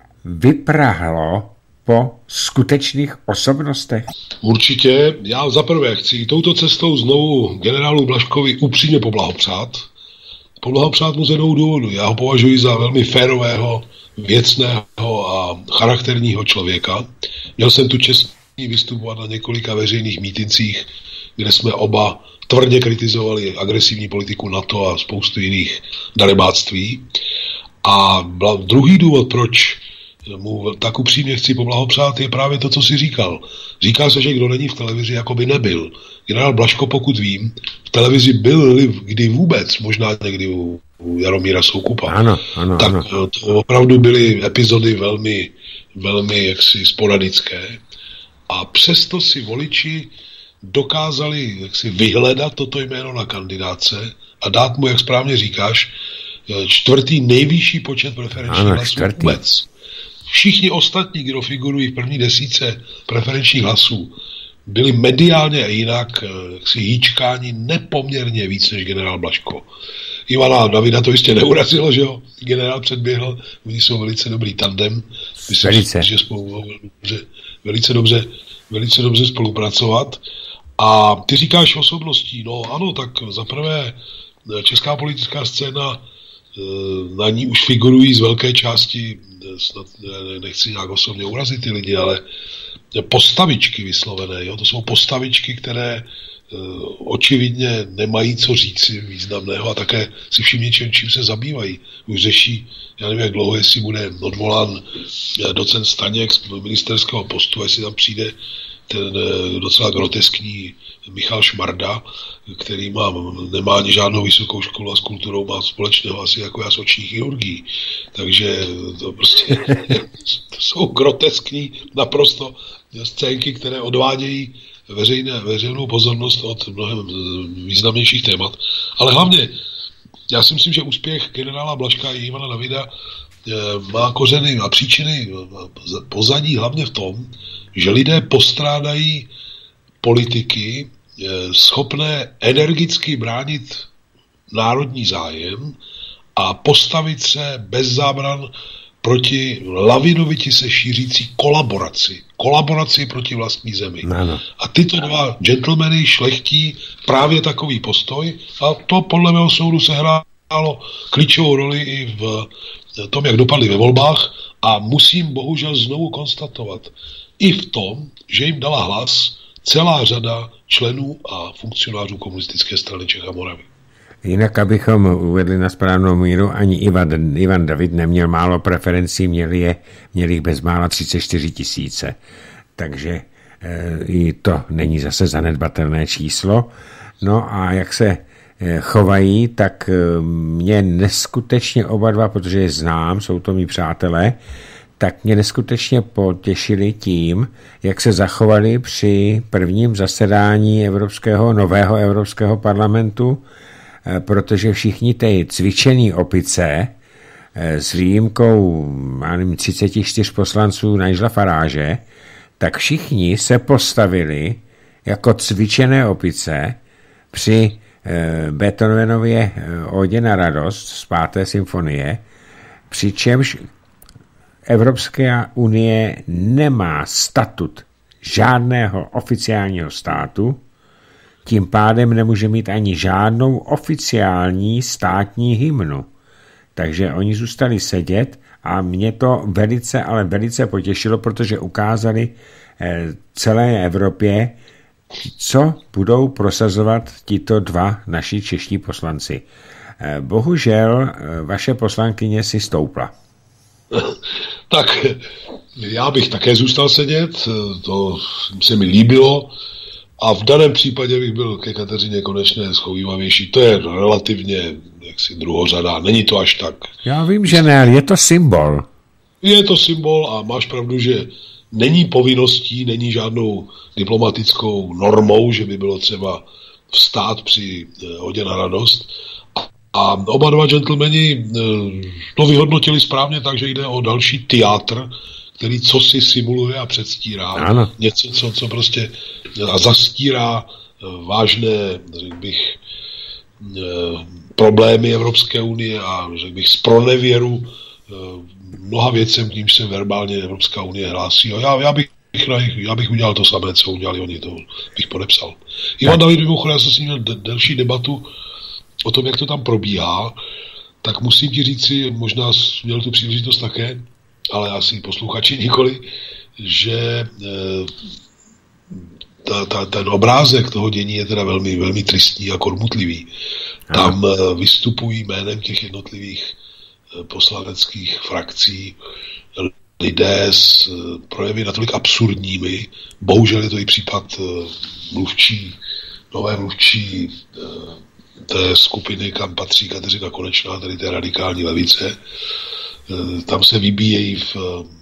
A: vyprahlo po skutečných osobnostech?
B: Určitě. Já zaprvé chci touto cestou znovu generálu Blažkovi upřímně poblahopřát. Poblahopřát mu z jednoho důvodu. Já ho považuji za velmi férového, věcného a charakterního člověka. Měl jsem tu čest vystupovat na několika veřejných mítincích, kde jsme oba tvrdě kritizovali agresivní politiku NATO a spoustu jiných darebáctví. A druhý důvod, proč mu tak upřímně chci poblahopřát, je právě to, co si říkal. Říká se, že kdo není v televizi, jako by nebyl. Generál Blažko, pokud vím, v televizi byl kdy vůbec, možná někdy u, u Jaromíra Soukupa.
A: Ano, ano,
B: tak
A: ano.
B: To opravdu byly epizody velmi, velmi jaksi sporadické. A přesto si voliči dokázali jaksi vyhledat toto jméno na kandidáce a dát mu, jak správně říkáš, čtvrtý nejvyšší počet preferenčních hlasů vůbec. Všichni ostatní, kdo figurují v první desítce preferenčních hlasů, byli mediálně a jinak jaksi hýčkáni nepoměrně víc než generál Blažko. Ivana Davida to jistě neurazilo, že jo? Generál předběhl, oni jsou velice dobrý tandem. Myslím,
A: velice.
B: že spolu mohou dobře, velice dobře, velice dobře spolupracovat. A ty říkáš osobností, no ano, tak zaprvé česká politická scéna, na ní už figurují z velké části, snad nechci nějak osobně urazit ty lidi, ale postavičky vyslovené, jo? To jsou postavičky, které očividně nemají co říci významného a také si všimně, čím, čím se zabývají. Už řeší, já nevím, jak dlouho, jestli bude odvolán docent Staněk z ministerského postu, jestli tam přijde ten docela groteskní Michal Šmarda, který má, nemá ani žádnou vysokou školu a s kulturou má společného asi jako já s oční chirurgií. Takže to prostě to jsou groteskní naprosto scénky, které odvádějí veřejné, veřejnou pozornost od mnohem významnějších témat. Ale hlavně, já si myslím, že úspěch generála Blažka a Ivana Davida má kořeny a příčiny pozadí hlavně v tom, že lidé postrádají politiky schopné energicky bránit národní zájem a postavit se bez zábran proti lavinovitě se šířící kolaboraci. Kolaboraci proti vlastní zemi.
A: Ano.
B: A tyto dva gentlemany šlechtí právě takový postoj a to podle mého soudu sehrálo klíčovou roli i v tom, jak dopadli ve volbách a musím bohužel znovu konstatovat i v tom, že jim dala hlas celá řada členů a funkcionářů komunistické strany Čech a Moravy.
A: Jinak, abychom uvedli na správnou míru, ani Ivan, Ivan David neměl málo preferencí, měli je, měli jich bezmála třicet čtyři tisíce. Takže e, i to není zase zanedbatelné číslo. No a jak se e, chovají, tak e, mě neskutečně oba dva, protože je znám, jsou to mý přátelé, tak mě neskutečně potěšili tím, jak se zachovali při prvním zasedání Evropského, nového Evropského parlamentu, protože všichni ty cvičený opice s výjimkou třicet čtyři poslanců Nigela Farage, tak všichni se postavili jako cvičené opice při Beethovenově Odě na radost z páté symfonie, přičemž Evropská unie nemá statut žádného oficiálního státu, tím pádem nemůže mít ani žádnou oficiální státní hymnu. Takže oni zůstali sedět a mě to velice, ale velice potěšilo, protože ukázali celé Evropě, co budou prosazovat tito dva naši čeští poslanci. Bohužel vaše poslankyně si stoupla.
B: Tak já bych také zůstal sedět, to se mi líbilo a v daném případě bych byl ke Kateřině Konečné schovývavější. To je relativně jaksi druhořadá, není to až tak.
A: Já vím, že ne, ale je to symbol. Je
B: to symbol a máš pravdu, že není povinností, není žádnou diplomatickou normou, že by bylo třeba vstát při Odě na radost, a oba dva gentlemani to vyhodnotili správně tak, že jde o další teátr, který co si simuluje a předstírá.
A: Ano.
B: Něco, co, co prostě a zastírá vážné, řekl bych, problémy Evropské unie a řekl bych zpronevěru mnoha věcem, k nímž se verbálně Evropská unie hlásí. A já, já, bych, já bych udělal to samé, co udělali oni, to bych podepsal. Ivan David, mimochodem, já jsem s ním měl delší debatu o tom, jak to tam probíhá, tak musím ti říci, možná měl tu příležitost také, ale asi posluchači nikoli, že ta, ta, ten obrázek toho dění je teda velmi, velmi tristní a kormutlivý. Tam Aha. vystupují jménem těch jednotlivých poslaneckých frakcí lidé s projevy natolik absurdními. Bohužel je to i případ mluvčí, nové mluvčí té skupiny, kam patří Kateřina Konečná, tedy té radikální levice. Tam se vybíjejí v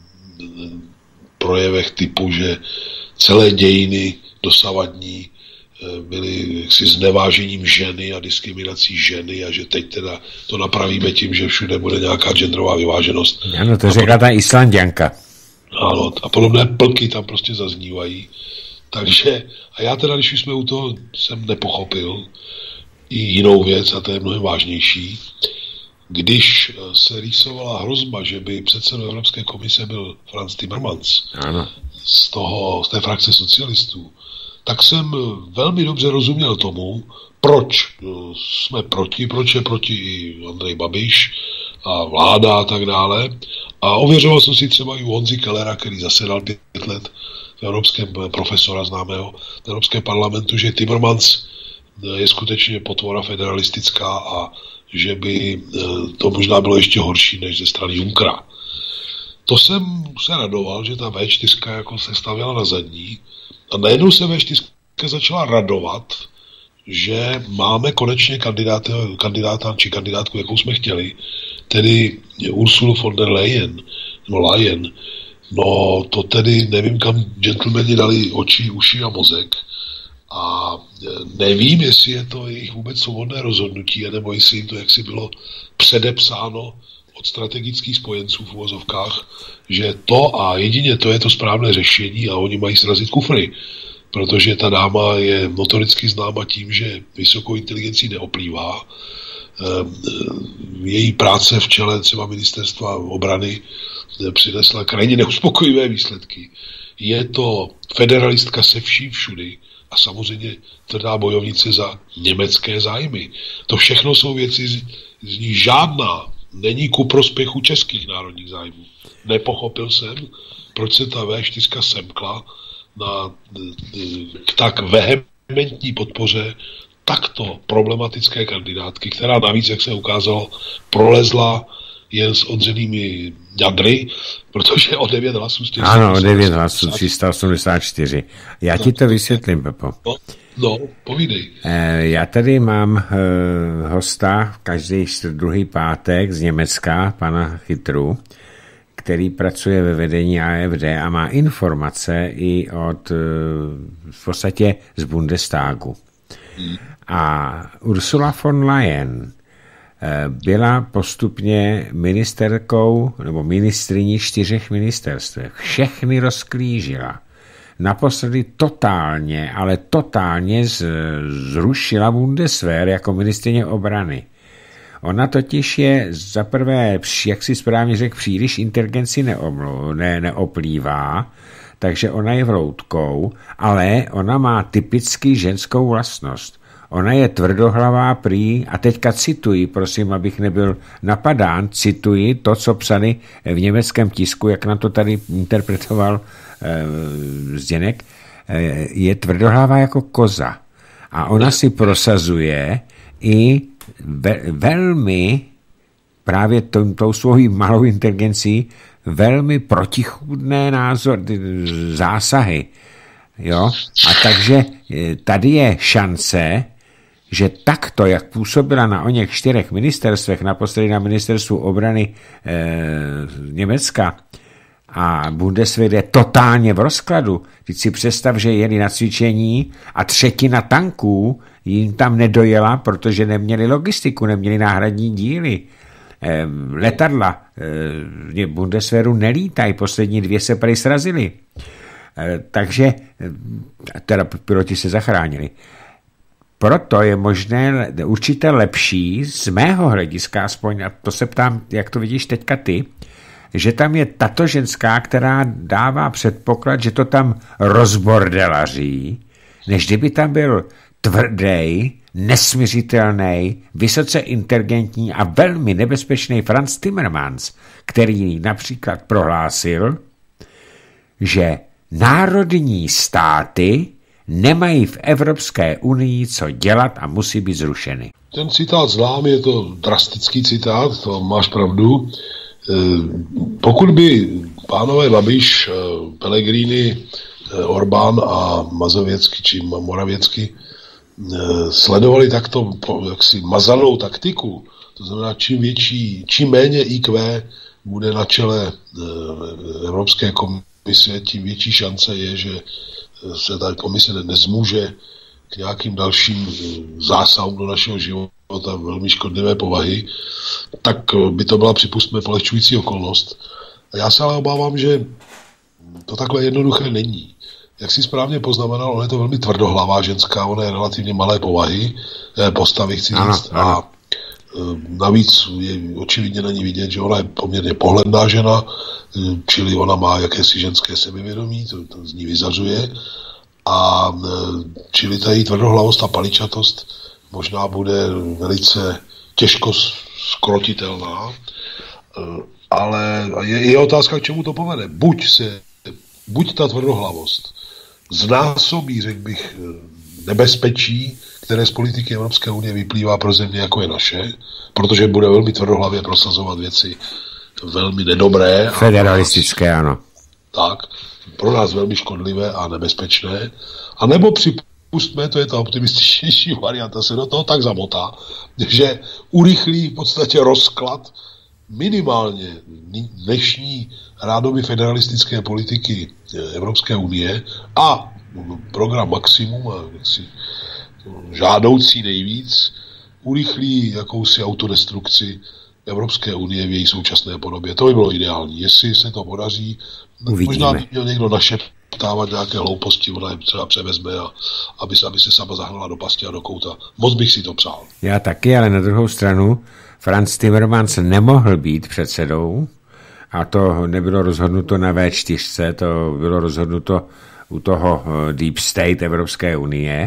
B: projevech typu, že celé dějiny dosavadní byly jaksi znevážením ženy a diskriminací ženy a že teď teda to napravíme tím, že všude bude nějaká genderová vyváženost.
A: Ano, to řekla ta Islanďanka.
B: Ano, a podobné plky tam prostě zaznívají. Takže, a já teda, když jsme u toho, jsem nepochopil i jinou věc, a to je mnohem vážnější. Když se rýsovala hrozba, že by předsedou Evropské komise byl Frans Timmermans
A: ano.
B: Z, toho, z té frakce socialistů, tak jsem velmi dobře rozuměl tomu, proč jsme proti, proč je proti i Andrej Babiš a vláda a tak dále. A ověřoval jsem si třeba i u Honzy Kellera, který zasedal pět let v Evropském, profesora známého, v Evropském parlamentu, že Timmermans je skutečně potvora federalistická a že by to možná bylo ještě horší než ze strany Junckera. To jsem se radoval, že ta vé čtyři jako se stavěla na zadní a najednou se vé čtyři začala radovat, že máme konečně kandidáta, kandidáta či kandidátku, jakou jsme chtěli, tedy Ursulu von der Leyen, no Leyen. No to tedy nevím, kam gentlemani dali oči, uši a mozek. A nevím, jestli je to jejich vůbec svobodné rozhodnutí, nebo jestli jim to jaksi bylo předepsáno od strategických spojenců v uvozovkách, že to a jedině to je to správné řešení a oni mají srazit kufry. Protože ta dáma je notoricky známa tím, že vysokou inteligencí neoplývá. Její práce v čele třeba ministerstva obrany přinesla krajně neuspokojivé výsledky. Je to federalistka se vším všudy a samozřejmě tvrdá bojovnice za německé zájmy. To všechno jsou věci, z, z ní žádná není ku prospěchu českých národních zájmů. Nepochopil jsem, proč se ta vé čtyři semkla na k tak vehementní podpoře takto problematické kandidátky, která navíc, jak se ukázalo, prolezla jen s odřenými jadry, protože o devět hlasů...
A: Ano, o devět hlasů, tři sta osmdesát čtyři. Já no, ti to vysvětlím, Pepo.
B: No, no povídej.
A: E, já tady mám e, hosta každý druhý pátek z Německa, pana Chytru, který pracuje ve vedení A F D a má informace i od v podstatě z Bundestagu. Hmm. A Ursula von Leyen byla postupně ministerkou nebo ministryní čtyřech ministerstev. Všechny rozklížila. Naposledy totálně, ale totálně z, zrušila Bundeswehr jako ministryně obrany. Ona totiž je zaprvé, jak si správně řekl, příliš inteligenci neomlu, ne, neoplývá, takže ona je vroutkou, ale ona má typicky ženskou vlastnost. Ona je tvrdohlavá prý, a teďka cituji, prosím, abych nebyl napadán, cituji to, co psali v německém tisku, jak nám to tady interpretoval e, Zděnek, e, je tvrdohlavá jako koza. A ona si prosazuje i ve, velmi právě tou, tou svojí malou inteligencí velmi protichůdné názor, zásahy. Jo? A takže tady je šance, že takto, jak působila na oněch čtyřech ministerstvech, naposledy na ministerstvu obrany e, Německa, a Bundeswehr je totálně v rozkladu. Teď si představ, že jeli na cvičení a třetina tanků jim tam nedojela, protože neměli logistiku, neměli náhradní díly. Eh, letadla eh, Bundeswehru nelítají, poslední dvě se prý srazily. Eh, takže eh, teda piloti se zachránili. Proto je možné určitě lepší, z mého hlediska aspoň, a to se ptám, jak to vidíš teďka ty, že tam je tato ženská, která dává předpoklad, že to tam rozbordelaří, než kdyby tam byl tvrdý, nesmiřitelný, vysoce inteligentní a velmi nebezpečný Franz Timmermans, který například prohlásil, že národní státy nemají v Evropské unii co dělat a musí být zrušeny.
B: Ten citát znám, je to drastický citát, to máš pravdu. Pokud by pánové Babiš, Pellegrini, Orbán a Mazověcky či Moravěcky sledovali takto jaksi mazanou taktiku, to znamená, čím větší, čím méně í kvé bude na čele Evropské komise, tím větší šance je, že se ta komise nezmůže k nějakým dalším zásahům do našeho života velmi škodlivé povahy, tak by to byla, připustme, polehčující okolnost. A já se ale obávám, že to takhle jednoduché není. Jak si správně poznamenal, ona je to velmi tvrdohlavá ženská, ona je relativně malé povahy, postavy, chci říct, a navíc je očividně na ní vidět, že ona je poměrně pohledná žena, čili ona má jakési ženské sebevědomí, to, to z ní vyzařuje, a čili ta její tvrdohlavost a paličatost možná bude velice těžko skrotitelná, ale je, je otázka, k čemu to povede. Buď se, buď ta tvrdohlavost znásobí, řekl bych, nebezpečí, které z politiky Evropské unie vyplývá pro země, jako je naše, protože bude velmi tvrdohlavě prosazovat věci velmi nedobré.
A: Federalistické, ano.
B: Tak, pro nás velmi škodlivé a nebezpečné. A nebo připustme, to je ta optimističnější varianta, se do toho tak zamotá, že urychlí v podstatě rozklad minimálně dnešní rádoby federalistické politiky Evropské unie a program Maximum, a jaksi žádoucí nejvíc, urychlí jakousi autodestrukci Evropské unie v její současné podobě. To by bylo ideální. Jestli se to podaří,
A: uvidíme.
B: Možná by měl někdo našeptávat nějaké hlouposti, ona je třeba převezme, a aby, aby se sama zahnala do pasti a do kouta. Moc bych si to přál.
A: Já taky, ale na druhou stranu Franz Timmermans nemohl být předsedou a to nebylo rozhodnuto na vé čtyři, to bylo rozhodnuto u toho Deep State Evropské unie,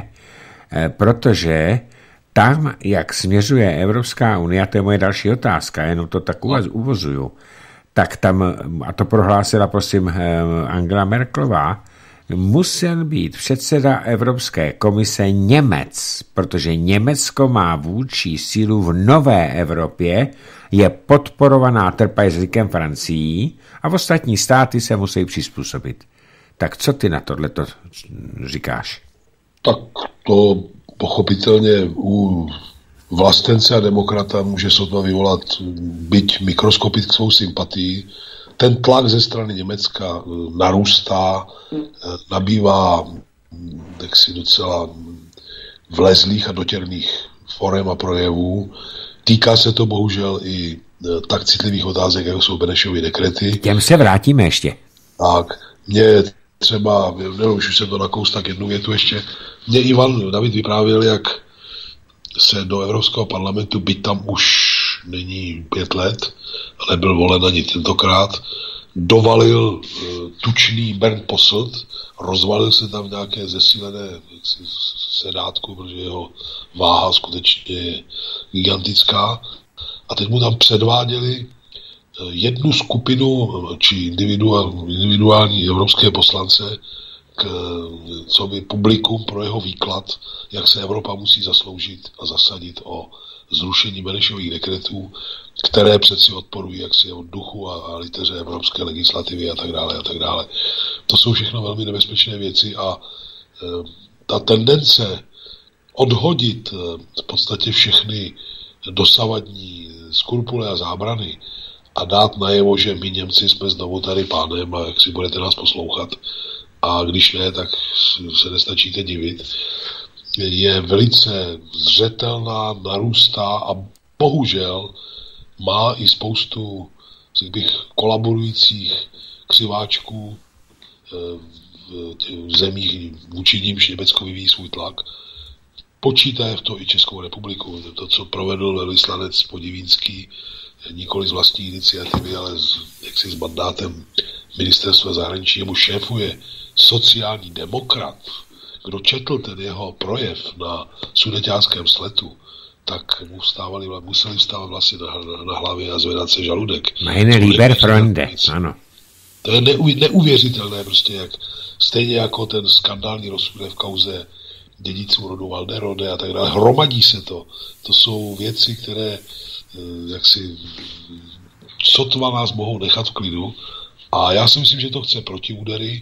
A: protože tam, jak směřuje Evropská unie, a to je moje další otázka, jenom to tak uvozuju, tak tam, a to prohlásila prosím Angela Merkelová, musel být předseda Evropské komise Němec, protože Německo má vůdčí sílu v nové Evropě, je podporovaná trpajzlíkem Francií a v ostatní státy se musí přizpůsobit. Tak co ty na tohleto říkáš?
B: Tak to pochopitelně u vlastence a demokrata může sotva vyvolat, byť mikroskopickou sympatii. Ten tlak ze strany Německa narůstá, nabývá taksi docela vlezlých a dotěrných forem a projevů. Týká se to bohužel i tak citlivých otázek, jako jsou Benešovy dekrety.
A: Těm se vrátíme ještě.
B: Tak, mě třeba, nevím, už jsem to nakous, tak jednu větu ještě. Mě Ivan David vyprávěl, jak se do Evropského parlamentu, byť tam už není pět let, ale byl volen ani tentokrát, dovalil uh, tučný Bernd Posselt, rozvalil se tam v nějaké zesílené sedátku, protože jeho váha skutečně je gigantická. A teď mu tam předváděli jednu skupinu či individuální evropské poslance k, co by publikum pro jeho výklad, jak se Evropa musí zasloužit a zasadit o zrušení Benešových dekretů, které přeci odporují jaksi od duchu a, a liteře evropské legislativy a tak dále a tak dále. To jsou všechno velmi nebezpečné věci a e, ta tendence odhodit e, v podstatě všechny dosavadní skrupule a zábrany a dát najevo, že my Němci jsme znovu tady pánem a jak si budete nás poslouchat a když ne, tak se nestačíte divit, je velice zřetelná, narůstá a bohužel má i spoustu, řekl bych, kolaborujících křiváčků v zemích, vůči nímž Německo vyvíjí svůj tlak. Počítaje v to i Českou republiku. To, co provedl velvyslanec Podivínský, nikoli z vlastní iniciativy, ale z, jaksi s mandátem ministerstva zahraničí, jemu šéfuje sociální demokrat. Kdo četl ten jeho projev na sudeťánském sletu, tak mu stávali, museli vstávat vlasy na, na, na hlavě a zvedat se žaludek.
A: Meine lieber Freunde, ano.
B: To je neu, neuvěřitelné, prostě jak stejně jako ten skandální rozsudek v kauze dědiců rodu Walderode a tak dále. Hromadí se to. To jsou věci, které jaksi sotva nás mohou nechat v klidu. A já si myslím, že to chce protiúdery.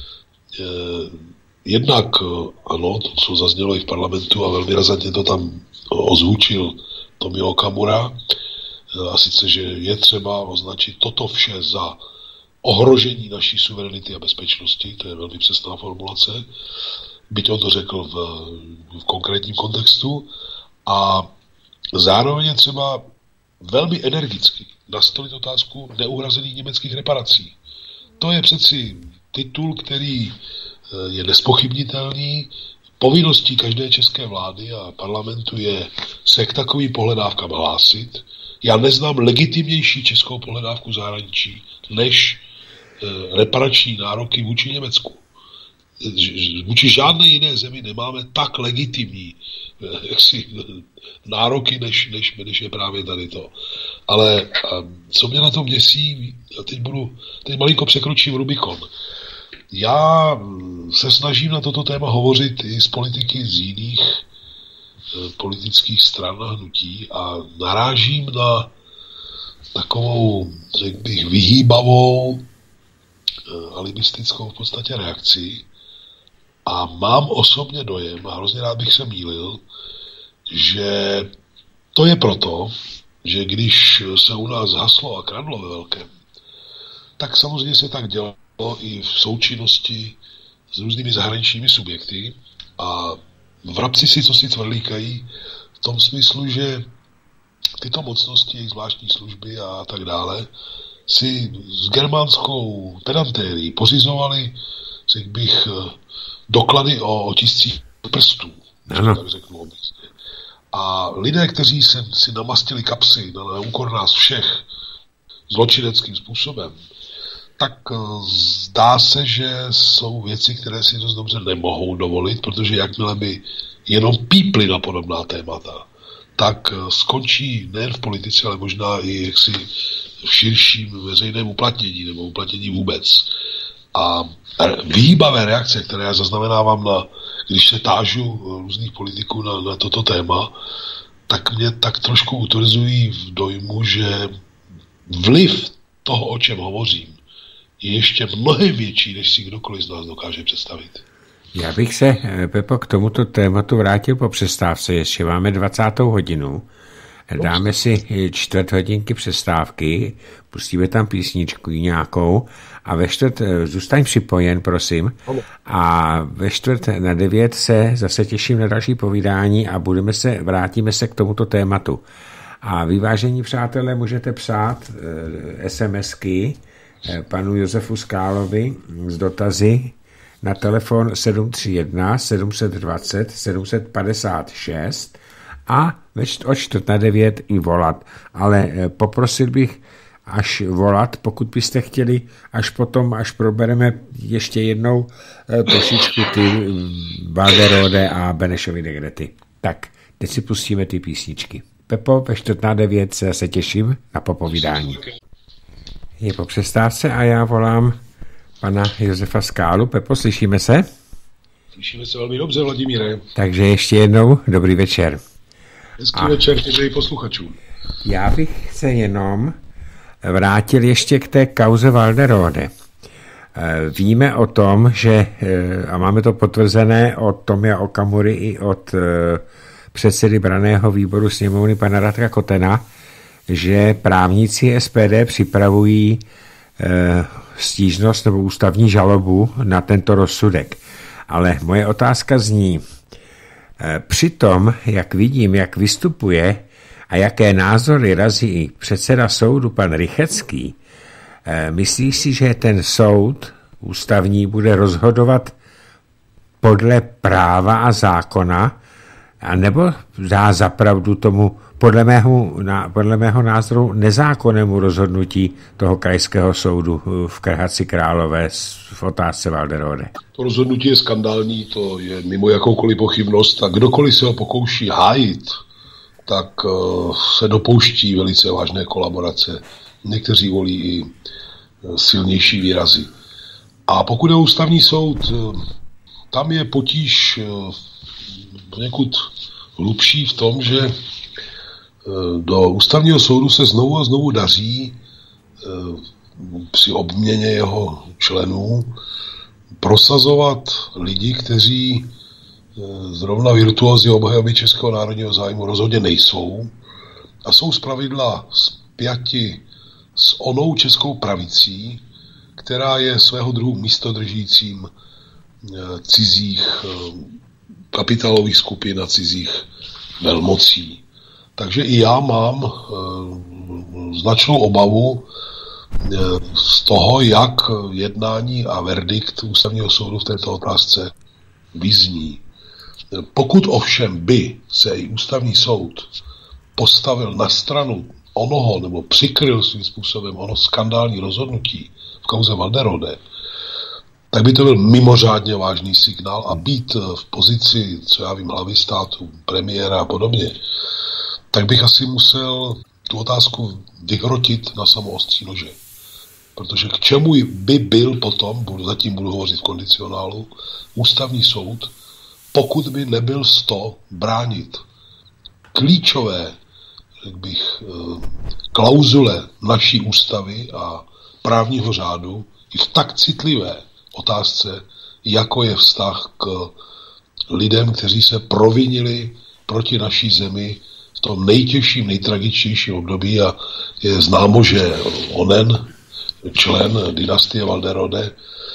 B: Jednak, ano, to, co zaznělo i v parlamentu a velmi razantně to tam ozvučil Tomio Okamura, a sice, že je třeba označit toto vše za ohrožení naší suverenity a bezpečnosti, to je velmi přesná formulace, byť on to řekl v, v konkrétním kontextu, a zároveň je třeba velmi energicky nastolit otázku neuhrazených německých reparací. To je přeci titul, který je nespochybnitelný. Povinností každé české vlády a parlamentu je se k takovým pohledávkám hlásit. Já neznám legitimnější českou pohledávku zahraničí než reparační nároky vůči Německu. Vůči žádné jiné zemi nemáme tak legitimní jaksi, nároky, než, než, než je právě tady to. Ale co mě na tom děsí, a teď budu, teď malinko překročím Rubikon. Já se snažím na toto téma hovořit i z politiky z jiných politických stran a hnutí a narážím na takovou, řekl bych, vyhýbavou alibistickou v podstatě reakci a mám osobně dojem, a hrozně rád bych se mýlil, že to je proto, že když se u nás haslo a kradlo ve velkém, tak samozřejmě se tak dělalo i v součinnosti s různými zahraničními subjekty a vrabci si co si cvrlíkají v tom smyslu, že tyto mocnosti, jejich zvláštní služby a tak dále si s germánskou pedantérií pořizovali, řekl bych, doklady o otiscích prstů, tak řeknu obecně. A lidé, kteří se, si namastili kapsy na, na úkor nás všech zločineckým způsobem, tak zdá se, že jsou věci, které si dost dobře nemohou dovolit, protože jakmile by jenom pípli na podobná témata, tak skončí nejen v politice, ale možná i jaksi v širším veřejném uplatnění nebo uplatnění vůbec. A vyhýbavé reakce, které já zaznamenávám, na, když se tážu různých politiků na, na toto téma, tak mě tak trošku utvrzují v dojmu, že vliv toho, o čem hovořím, je ještě mnohem větší, než si kdokoliv z nás dokáže představit.
A: Já bych se, Pepo, k tomuto tématu vrátil po přestávce. Ještě máme dvacátou hodinu. Dáme si čtvrt hodinky přestávky, pustíme tam písničku nějakou a ve čtvrt, zůstaň připojen, prosím, a ve čtvrt na devět se zase těším na další povídání a budeme se, vrátíme se k tomuto tématu. A vy, vážení přátelé, můžete psát SMSky panu Josefu Skálovi z dotazy na telefon sedm tři jedna sedm dva nula sedm pět šest a o čtvrt na devět i volat. Ale poprosil bych až volat, pokud byste chtěli, až potom, až probereme ještě jednou trošičku ty Walderode a Benešovy dekrety. Tak, teď si pustíme ty písničky. Pepo, ve čtvrt na devět se, se těším na popovídání. Je po přestávce a já volám pana Josefa Skálu. Pepo, slyšíme se?
B: Slyšíme se velmi dobře, Vladimíre.
A: Takže ještě jednou dobrý večer.
B: Hezký a večer těm posluchačům.
A: Já bych se jenom vrátil ještě k té kauze Walderode. Víme o tom, že, a máme to potvrzené od Tomia Okamury i od předsedy branného výboru sněmovny pana Radka Kotena, že právníci S P D připravují stížnost nebo ústavní žalobu na tento rozsudek. Ale moje otázka zní, Přitom, jak vidím, jak vystupuje a jaké názory razí předseda soudu pan Rychecký, myslíš si, že ten soud ústavní bude rozhodovat podle práva a zákona, a nebo dá zapravdu tomu podle mého, podle mého názoru nezákonnému rozhodnutí toho krajského soudu v Hradci Králové v otázce Walderode?
B: To rozhodnutí je skandální, to je mimo jakoukoliv pochybnost a kdokoliv se ho pokouší hájit, tak se dopouští velice vážné kolaborace. Někteří volí i silnější výrazy. A pokud je ústavní soud, tam je potíž poněkud hlubší v tom, že do ústavního soudu se znovu a znovu daří při obměně jeho členů prosazovat lidi, kteří zrovna virtuózi obhajoby českého národního zájmu rozhodně nejsou a jsou zpravidla spjati s onou českou pravicí, která je svého druhu místodržícím cizích kapitálových skupin a cizích velmocí. Takže i já mám e, značnou obavu e, z toho, jak jednání a verdikt ústavního soudu v této otázce vyzní. Pokud ovšem by se i ústavní soud postavil na stranu onoho, nebo přikryl svým způsobem ono skandální rozhodnutí v kauze Walderode, tak by to byl mimořádně vážný signál a být v pozici, co já vím, hlavy státu, premiéra a podobně, tak bych asi musel tu otázku vyhrotit na samoostří nože. Protože k čemu by byl potom, budu, zatím budu hovořit v kondicionálu, ústavní soud, pokud by nebyl z to bránit klíčové, jak bych, klauzule naší ústavy a právního řádu i v tak citlivé otázce, jako je vztah k lidem, kteří se provinili proti naší zemi v tom nejtěžším, nejtragičtějším období a je známo, že onen člen dynastie Walderode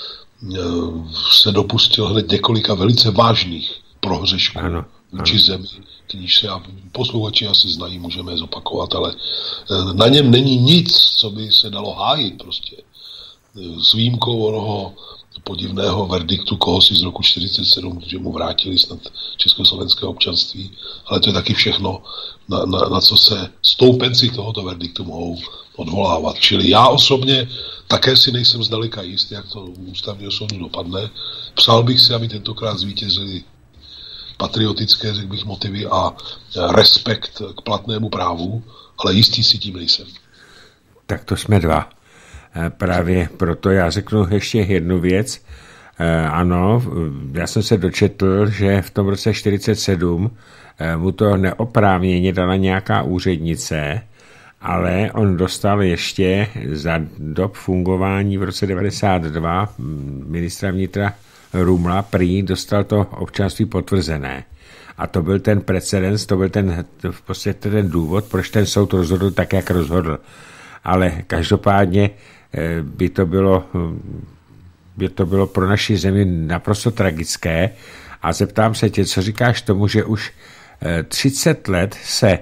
B: se dopustil hned několika velice vážných prohřešků vůči zemi, když se posluchači asi znají, můžeme je zopakovat, ale na něm není nic, co by se dalo hájit prostě. S výjimkou onoho podivného verdiktu kohosi z roku čtyřicet sedm, že mu vrátili snad československé občanství, ale to je taky všechno, na, na, na co se stoupenci tohoto verdiktu mohou odvolávat. Čili já osobně také si nejsem zdaleka jist, jak to u ústavního soudu dopadne. Přál bych si, aby tentokrát zvítězili patriotické, řekl bych, motivy a respekt k platnému právu, ale jistý si tím nejsem.
A: Tak to jsme dva. Právě proto já řeknu ještě jednu věc. Ano, já jsem se dočetl, že v tom roce čtyřicet sedm mu to neoprávněně dala nějaká úřednice, ale on dostal ještě za dob fungování v roce devadesát dva ministra vnitra Rumla prý dostal to občanství potvrzené. A to byl ten precedens, to byl ten, v podstatě ten důvod, proč ten soud rozhodl tak, jak rozhodl. Ale každopádně by to bylo, by to bylo pro naši zemi naprosto tragické. A zeptám se tě, co říkáš tomu, že už třicet let se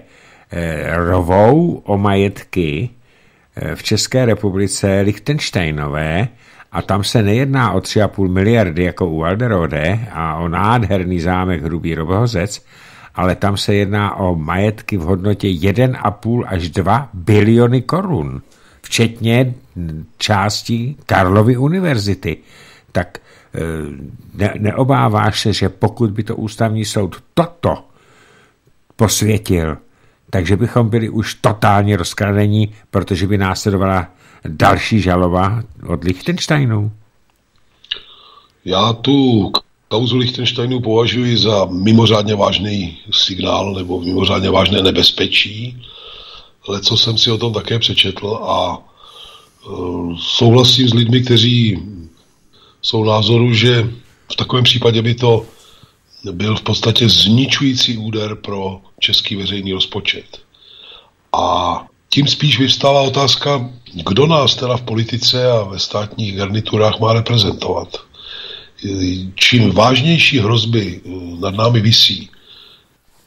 A: rovou o majetky v České republice Lichtenštejnové a tam se nejedná o tři a půl miliardy jako u Walderode a o nádherný zámek Hrubý Robohozec, ale tam se jedná o majetky v hodnotě jedna a půl až dva biliony korun, včetně části Karlovy univerzity. Tak ne, neobáváš se, že pokud by to ústavní soud toto posvětil, takže bychom byli už totálně rozkradení, protože by následovala další žaloba od Lichtenštejnů?
B: Já tu kauzu Lichtenštejnů považuji za mimořádně vážný signál nebo mimořádně vážné nebezpečí, ale co jsem si o tom také přečetl a uh, souhlasím s lidmi, kteří jsou názoru, že v takovém případě by to byl v podstatě zničující úder pro český veřejný rozpočet. A tím spíš vyvstává otázka, kdo nás teda v politice a ve státních garniturách má reprezentovat. Čím vážnější hrozby nad námi visí,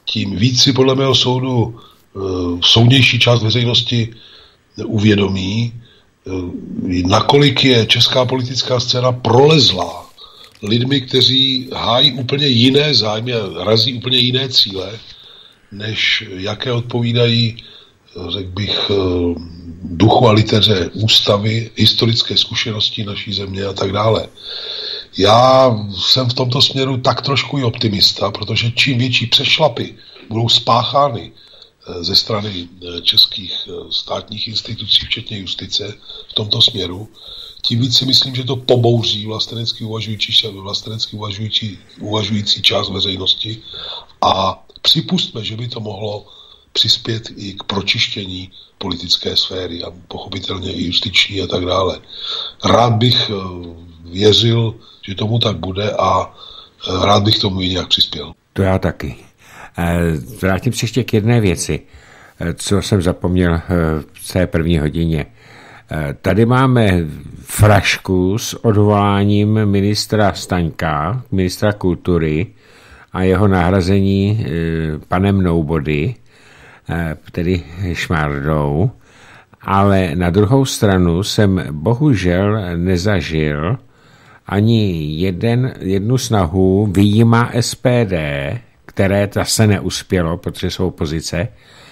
B: tím víc si podle mého soudu soudnější část veřejnosti uvědomí, nakolik je česká politická scéna prolezlá lidmi, kteří hájí úplně jiné zájmy a razí úplně jiné cíle, než jaké odpovídají, řekl bych, duchu a liteře ústavy, historické zkušenosti naší země a tak dále. Já jsem v tomto směru tak trošku i optimista, protože čím větší přešlapy budou spáchány ze strany českých státních institucí, včetně justice, v tomto směru, tím víc si myslím, že to pobouří vlastenecky uvažující, vlastenecky uvažující, uvažující část veřejnosti a připustme, že by to mohlo přispět i k pročištění politické sféry a pochopitelně i justiční a tak dále. Rád bych věřil, že tomu tak bude a rád bych tomu i nějak přispěl.
A: To já taky. Vrátím se ještě k jedné věci, co jsem zapomněl v té první hodině. Tady máme frašku s odvoláním ministra Staňka, ministra kultury a jeho nahrazení panem Nobody, tedy Šmardou, ale na druhou stranu jsem bohužel nezažil ani jeden, jednu snahu vyjíma S P D, které zase neuspělo, protože jsou opozice,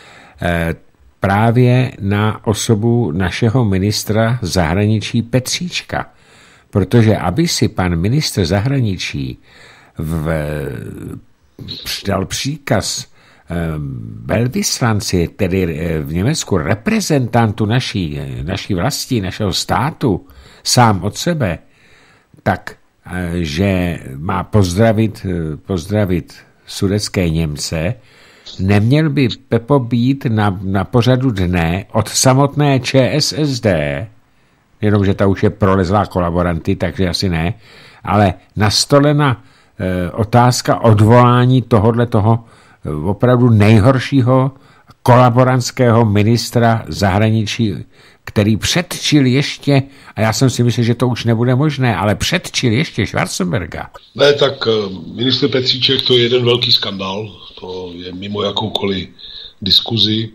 A: právě na osobu našeho ministra zahraničí Petříčka. Protože aby si pan ministr zahraničí v, dal příkaz velvyslanci, tedy v Německu reprezentantu naší, naší vlasti, našeho státu, sám od sebe, tak, že má pozdravit, pozdravit sudetské Němce, neměl by Pepo být na, na pořadu dne od samotné Č S S D, jenomže ta už je prolezlá kolaboranty, takže asi ne, ale nastolena e, otázka odvolání tohodle toho e, opravdu nejhoršího kolaborantského ministra zahraničí, který předčil ještě, a já jsem si myslel, že to už nebude možné, ale předčil ještě Schwarzenberga.
B: Ne, tak ministr Petříček, to je jeden velký skandál, to je mimo jakoukoliv diskuzi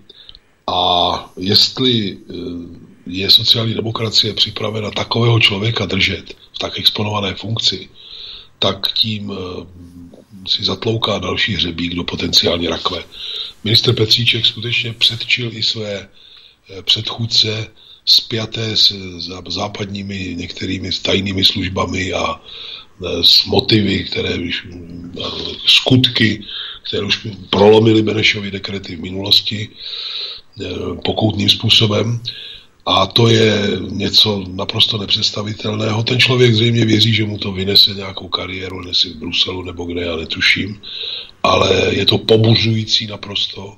B: a jestli je sociální demokracie připravena takového člověka držet v tak exponované funkci, tak tím si zatlouká další hřebík do potenciální rakve. Ministr Petříček skutečně předčil i své předchůdce spjaté s západními některými tajnými službami a s motivy, které už, skutky, které už prolomily Benešovy dekrety v minulosti pokoutním způsobem. A to je něco naprosto nepředstavitelného. Ten člověk zřejmě věří, že mu to vynese nějakou kariéru, nesi v Bruselu nebo kde, já netuším. Ale je to pobuřující naprosto.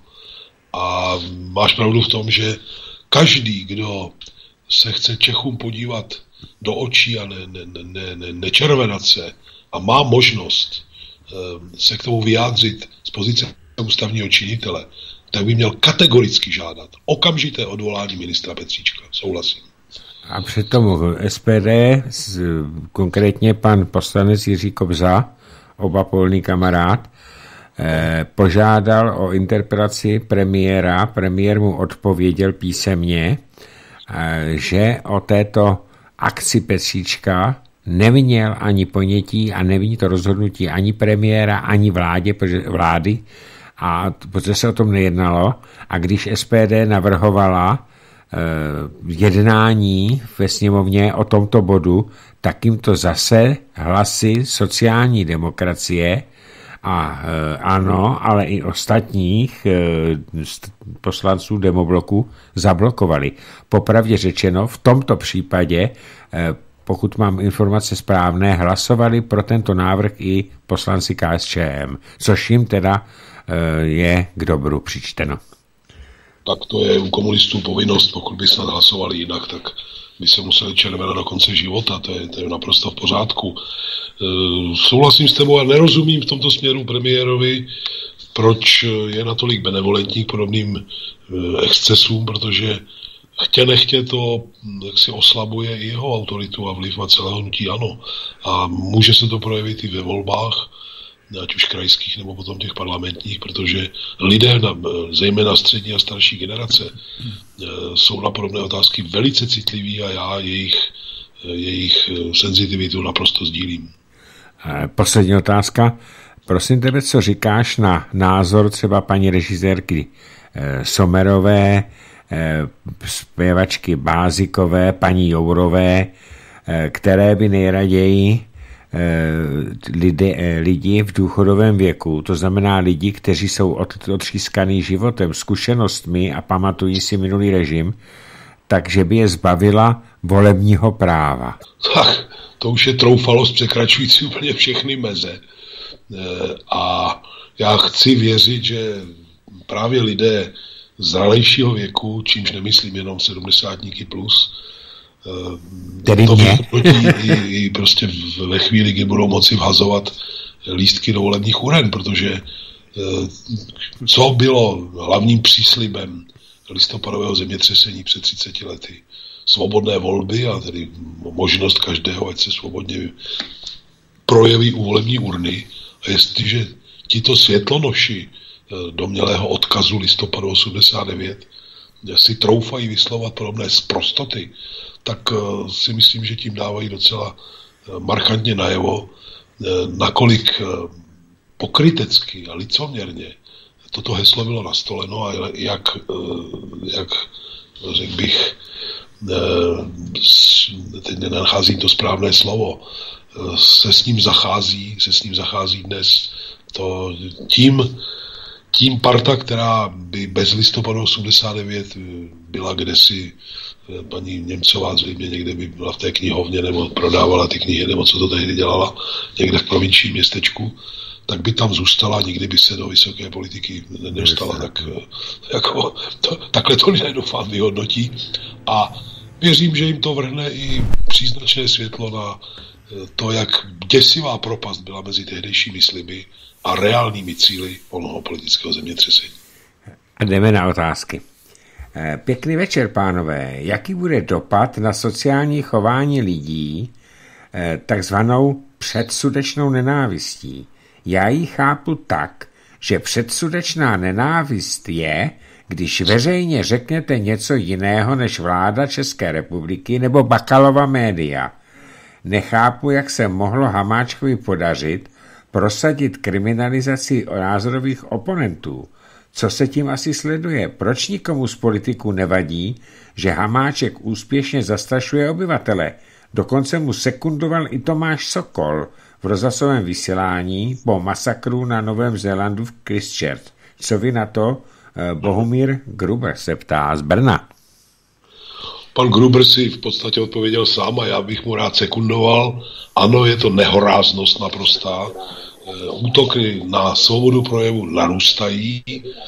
B: A máš pravdu v tom, že každý, kdo se chce Čechům podívat do očí a ne, ne, ne, ne, nečervenat se a má možnost se k tomu vyjádřit z pozice ústavního činitele, tak by měl kategoricky žádat okamžité odvolání ministra Petříčka. Souhlasím.
A: A přitom S P D, konkrétně pan poslanec Jiří Kobza, oba polný kamarád, eh, požádal o interpelaci premiéra. Premiér mu odpověděl písemně, eh, že o této akci Petříčka neměl ani ponětí a neví to rozhodnutí ani premiéra, ani vládě, vlády, a protože se o tom nejednalo, a když S P D navrhovala eh, jednání ve sněmovně o tomto bodu, tak jim to zase hlasy sociální demokracie a eh, ano, ale i ostatních eh, poslanců demobloku zablokovali. Popravdě řečeno, v tomto případě, eh, pokud mám informace správné, hlasovali pro tento návrh i poslanci K S Č M, což jim teda je k dobru přičteno.
B: Tak to je u komunistů povinnost, pokud by snad hlasovali jinak, tak by se museli červenat do konce života, to je, to je naprosto v pořádku. E, souhlasím s tebou a nerozumím v tomto směru premiérovi, proč je natolik benevolentní k podobným e, excesům, protože chtě nechtě to jak si oslabuje i jeho autoritu a vliv na celého hnutí ANO. A může se to projevit i ve volbách. ať už krajských nebo potom těch parlamentních, protože lidé, zejména střední a starší generace, jsou na podobné otázky velice citliví a já jejich, jejich senzitivitu naprosto sdílím.
A: Poslední otázka. Prosím tebe, co říkáš na názor třeba paní režisérky Sommerové, zpěvačky Bázikové, paní Jourové, které by nejraději lidi, lidi v důchodovém věku, to znamená lidi, kteří jsou od, odřískaný životem, zkušenostmi a pamatují si minulý režim, takže by je zbavila volebního práva.
B: Tak, to už je troufalost překračující úplně všechny meze. A já chci věřit, že právě lidé zralejšího věku, čímž nemyslím jenom sedmdesátníky plus,
A: Tedy
B: to vyhodnotí i, i prostě ve chvíli, kdy budou moci vhazovat lístky do volebních uren, protože co bylo hlavním příslibem listopadového zemětřesení před třiceti lety? Svobodné volby a tedy možnost každého, ať se svobodně projeví u volební urny. A jestliže tito světlonoši domnělého odkazu listopadu osmdesát devět si troufají vyslovat podobné sprostoty, tak si myslím, že tím dávají docela markantně najevo, nakolik pokrytecky a licoměrně toto heslo bylo nastoleno a jak, jak řekl bych, teď nenacházím to správné slovo, se s ním zachází, se s ním zachází dnes. To tím, tím parta, která by bez listopadu osmdesát devět byla kdesi, paní Němcová zřejmě někde by byla v té knihovně nebo prodávala ty knihy, nebo co to tehdy dělala, někde v provinčním městečku, tak by tam zůstala, nikdy by se do vysoké politiky nedostala. Tak, jako, to, takhle to lidé doufám vyhodnotí. A věřím, že jim to vrhne i příznačné světlo na to, jak děsivá propast byla mezi tehdejšími sliby a reálnými cíli onoho politického zemětřesení.
A: A jdeme na otázky. Pěkný večer, pánové. Jaký bude dopad na sociální chování lidí takzvanou předsudečnou nenávistí? Já ji chápu tak, že předsudečná nenávist je, když veřejně řeknete něco jiného než vláda České republiky nebo Bakalova média. Nechápu, jak se mohlo Hamáčkovi podařit prosadit kriminalizaci názorových oponentů. Co se tím asi sleduje? Proč nikomu z politiků nevadí, že Hamáček úspěšně zastrašuje obyvatele? Dokonce mu sekundoval i Tomáš Sokol v rozhlasovém vysílání po masakru na Novém Zélandu v Christchurch. Co vy na to? Bohumír Gruber se ptá z Brna.
B: Pan Gruber si v podstatě odpověděl sám a já bych mu rád sekundoval. Ano, je to nehoráznost naprostá. Útoky na svobodu projevu narůstají.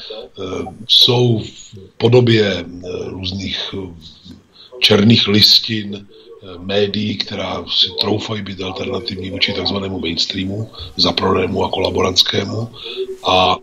B: Jsou v podobě různých černých listin médií, která si troufají být alternativní vůči takzvanému mainstreamu, zaprodanému a kolaborantskému. A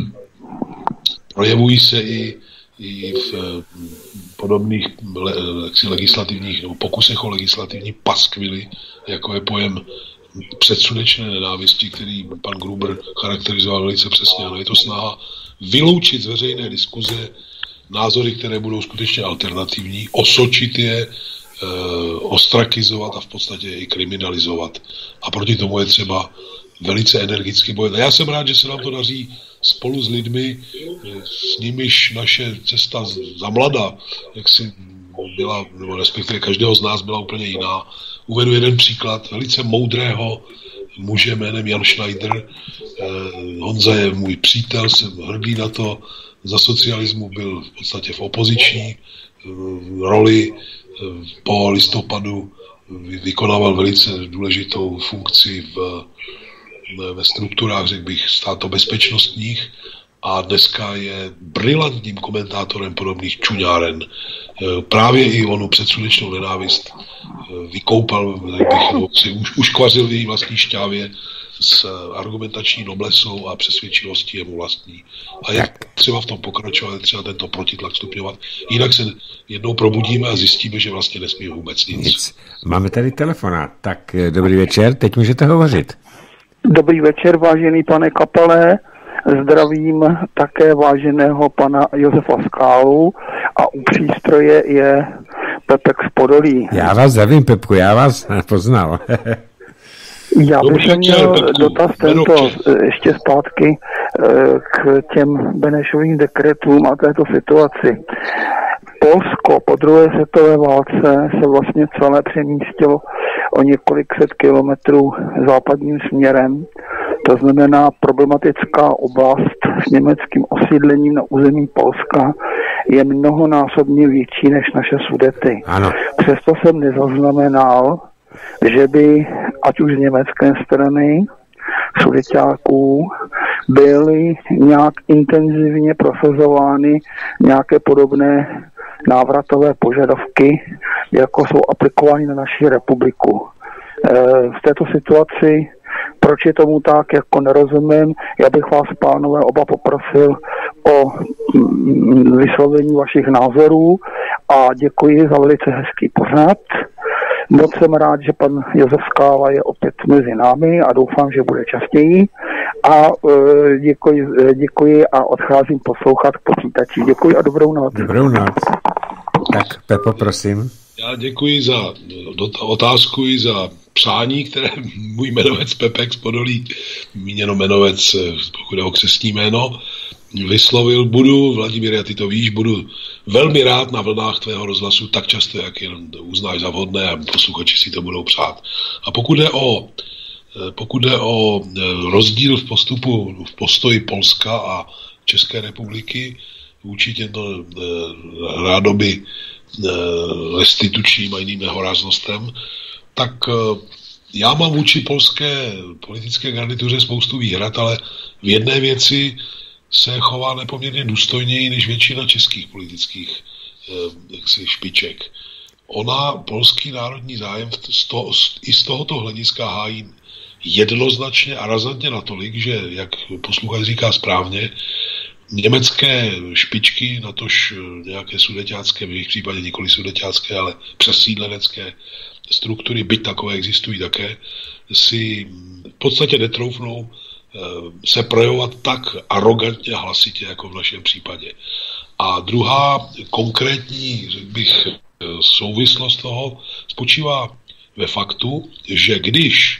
B: projevují se i, i v podobných legislativních nebo pokusech o legislativní paskvily, jako je pojem předsudečné nenávisti, který pan Gruber charakterizoval velice přesně. Ale je to snaha vyloučit z veřejné diskuze názory, které budou skutečně alternativní, osočit je, ostrakizovat a v podstatě i kriminalizovat. A proti tomu je třeba velice energicky bojovat. Já jsem rád, že se nám to daří spolu s lidmi, s nimiž naše cesta za mlada, jak si byla, nebo respektive každého z nás byla úplně jiná. Uvedu jeden příklad velice moudrého muže jménem Jan Schneider. Honza je můj přítel, jsem hrdý na to. Za socialismu byl v podstatě v opoziční roli. Po listopadu vykonával velice důležitou funkci v, ve strukturách, řekl bych, státobezpečnostních a dneska je brilantním komentátorem podobných čuňáren. Právě i onu předsudečnou nenávist vykoupal, bych, si už, uškvařil v její vlastní šťávě s argumentační noblesou a přesvědčivostí je mu vlastní. A je třeba v tom pokračovat, třeba tento protitlak stupňovat. Jinak se jednou probudíme a zjistíme, že vlastně nesmí vůbec nic. nic.
A: Máme tady telefonát. Tak dobrý večer, teď můžete hovořit.
C: Dobrý večer, vážený pane Kapale. Zdravím také váženého pana Josefa Skálu a u přístroje je Pepek z Podolí.
A: Já vás zdravím, Pepku, já vás nepoznal.
C: Já bych měl dotaz tento ještě zpátky k těm Benešovým dekretům a této situaci. Polsko po druhé světové válce se vlastně celé přemístilo o několik set kilometrů západním směrem. To znamená, problematická oblast s německým osídlením na území Polska je mnohonásobně větší než naše Sudety.
A: Ano.
C: Přesto jsem nezaznamenal, že by ať už z německé strany Sudeťáků byly nějak intenzivně prosazovány nějaké podobné návratové požadavky, jako jsou aplikovány na naši republiku. V této situaci, proč je tomu tak, jako nerozumím, já bych vás, pánové, oba poprosil o vyslovení vašich názorů a děkuji za velice hezký pořad. Moc jsem rád, že pan Josef Skála je opět mezi námi a doufám, že bude častěji. A e, děkuji, děkuji a odcházím poslouchat k počítači. Děkuji a dobrou noc.
A: Dobrou noc. Tak, Pepo, prosím.
B: Já děkuji za otázku i za přání, které můj jmenovec Pepek z Podolí, míněno jmenovec, pokud je o křestní jméno, vyslovil. Budu, Vladimír, já ty to víš, budu velmi rád na vlnách tvého rozhlasu tak často, jak jen uznáš za vhodné a posluchači si to budou přát. A pokud jde o, pokud jde o rozdíl v postupu, v postoji Polska a České republiky vůči těmto rádoby restitučním a jiným nehoraznostem, tak já mám vůči polské politické garnituře spoustu výhrad, ale v jedné věci se chová nepoměrně důstojněji než většina českých politických jaksi, špiček. Ona polský národní zájem z toho, i z tohoto hlediska hájí jednoznačně a razantně natolik, že, jak posluchač říká správně, německé špičky, natož nějaké sudeťácké, v jejich případě nikoli sudeťácké, ale přesídlenecké struktury, byť takové existují také, si v podstatě netroufnou se projevovat tak arrogantně a hlasitě, jako v našem případě. A druhá konkrétní, řekl bych, souvislost toho spočívá ve faktu, že když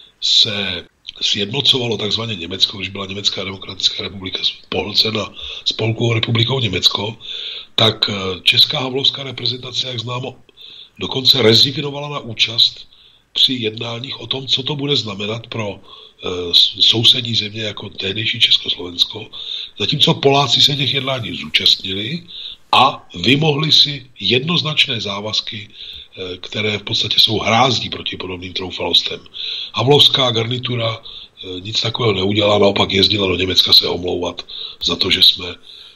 B: se sjednocovalo takzvaně Německo, když byla Německá demokratická republika pohlcena Spolkovou republikou Německo, tak česká havlovská reprezentace, jak známo, dokonce rezignovala na účast při jednáních o tom, co to bude znamenat pro e, sousední země jako tehdejší Československo, zatímco Poláci se těch jednání zúčastnili a vymohli si jednoznačné závazky, e, které v podstatě jsou hrází proti podobným troufalostem. Havlovská garnitura e, nic takového neudělala, naopak jezdila do Německa se omlouvat za to, že jsme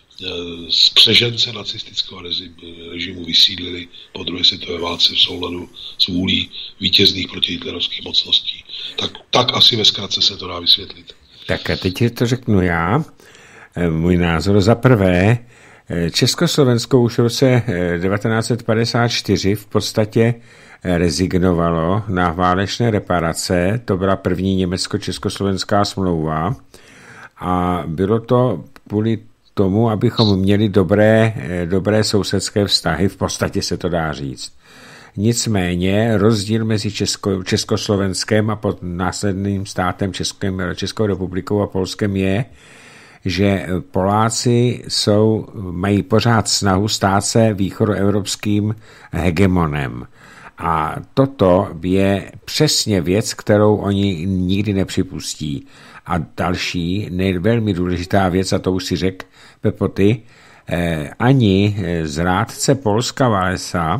B: z přežence nacistického režimu vysídlili po druhé světové válce v souladu s vůlí vítězných protihitlerovských mocností. Tak, tak asi ve zkratce se to dá vysvětlit.
A: Tak a teď to řeknu já. Můj názor za prvé. Československo už v roce devatenáct set padesát čtyři v podstatě rezignovalo na válečné reparace. To byla první německo-československá smlouva a bylo to kvůli tomu, abychom měli dobré, dobré sousedské vztahy, v podstatě se to dá říct. Nicméně rozdíl mezi Česko, Československem a pod následným státem Českým, Českou republikou a Polskem je, že Poláci jsou, mají pořád snahu stát se východoevropským hegemonem. A toto je přesně věc, kterou oni nikdy nepřipustí. A další, velmi důležitá věc, a to už si řekl, Pepo, ty, eh, ani zrádce Polska Walesa,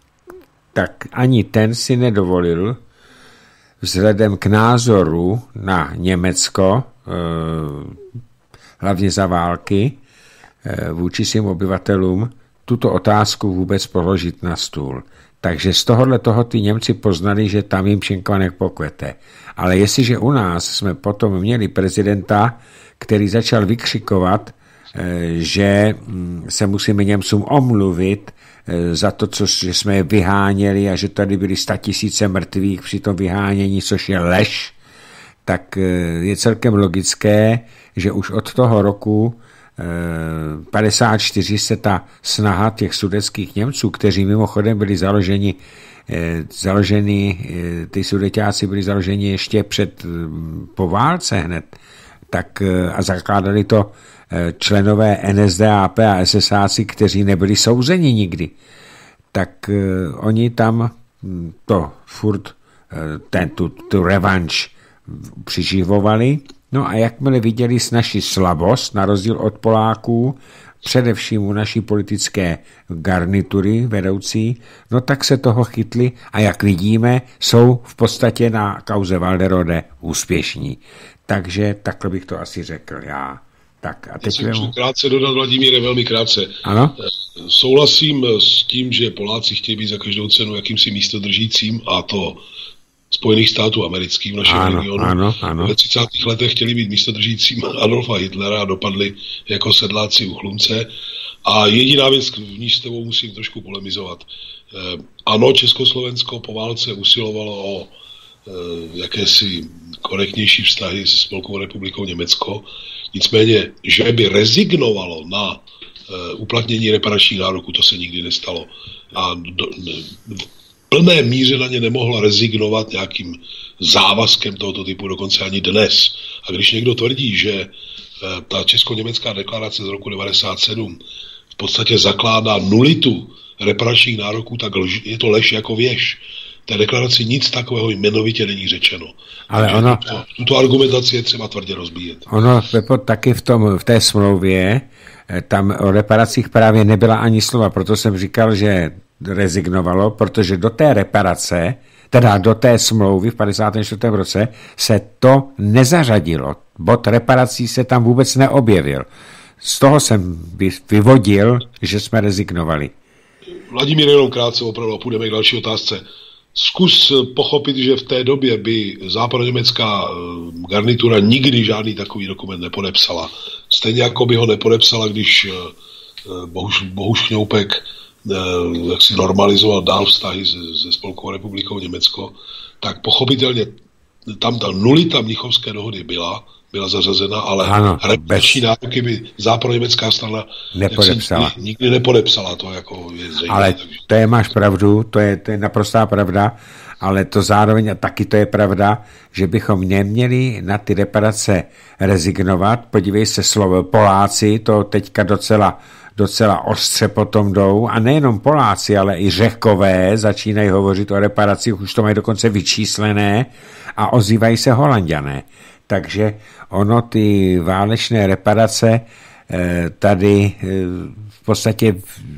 A: tak ani ten si nedovolil vzhledem k názoru na Německo, eh, hlavně za války, eh, vůči svým obyvatelům, tuto otázku vůbec položit na stůl. Takže z tohohle toho ty Němci poznali, že tam jim Šenkvanek pokvete. Ale jestliže u nás jsme potom měli prezidenta, který začal vykřikovat, že se musíme Němcům omluvit za to, co, že jsme je vyháněli a že tady byly statisíce mrtvých při tom vyhánění, což je lež, tak je celkem logické, že už od toho roku padesát čtyři se ta snaha těch sudetských Němců, kteří mimochodem byli založeni, založeni ty sudeťáci byli založeni ještě před, po válce hned, tak a zakládali to členové N S D A P a S S áci, kteří nebyli souzeni nikdy, tak oni tam to furt ten, tu, tu revanš přiživovali. No a jakmile viděli s naši slabost, na rozdíl od Poláků, především u naší politické garnitury vedoucí, no tak se toho chytli a jak vidíme, jsou v podstatě na kauze Walderode úspěšní. Takže takhle bych to asi řekl já. Tak a teď
B: vemu... krátce dodat, Vladimíre, velmi krátce.
A: Ano?
B: Souhlasím s tím, že Poláci chtějí být za každou cenu jakýmsi místodržícím, a to Spojených států amerických v našem
A: ano,
B: regionu.
A: Ano, ano.
B: Ve třicátých letech chtěli být místodržícím Adolfa Hitlera a dopadli jako sedláci u Chlumce. A jediná věc, v níž s tebou musím trošku polemizovat. Ano, Československo po válce usilovalo o jakési korektnější vztahy se Spolkovou republikou Německo. Nicméně, že by rezignovalo na uplatnění reparačních nároků, to se nikdy nestalo. A do, v plné míře na ně nemohla rezignovat nějakým závazkem tohoto typu dokonce ani dnes. A když někdo tvrdí, že ta česko-německá deklarace z roku devadesát sedm v podstatě zakládá nulitu reparačních nároků, tak je to lež jako věž. V té deklaraci nic takového jmenovitě není řečeno.
A: Ale ono,
B: tuto, tuto argumentaci je třeba tvrdě rozbíjet.
A: Ono, Pepo, taky v, tom, v té smlouvě tam o reparacích právě nebyla ani slova, proto jsem říkal, že rezignovalo, protože do té reparace, teda do té smlouvy v padesátém čtvrtém roce se to nezařadilo. Bod reparací se tam vůbec neobjevil. Z toho jsem vyvodil, že jsme rezignovali.
B: Vladimír, jenom krátce opravdu, půjdeme k další otázce. Zkus pochopit, že v té době by západoněmecká garnitura nikdy žádný takový dokument nepodepsala. Stejně jako by ho nepodepsala, když Bohuš, Bohuš Šňoupek jak si normalizoval dál vztahy se Spolkovou republikou Německo, tak pochopitelně tam ta nulita Mnichovské dohody byla, byla zařazena, ale reparační nároky by západoněmecká strana
A: nepodepsala.
B: Nikdy nepodepsala, to jako je zřejmě.
A: Ale
B: takže...
A: to je, máš pravdu, to je, to je naprostá pravda, ale to zároveň, a taky to je pravda, že bychom neměli na ty reparace rezignovat. Podívej se, slovo Poláci, to teďka docela docela ostře potom jdou, a nejenom Poláci, ale i Řekové začínají hovořit o reparacích, už to mají dokonce vyčíslené, a ozývají se Holanďané. Takže ono, ty válečné reparace tady v podstatě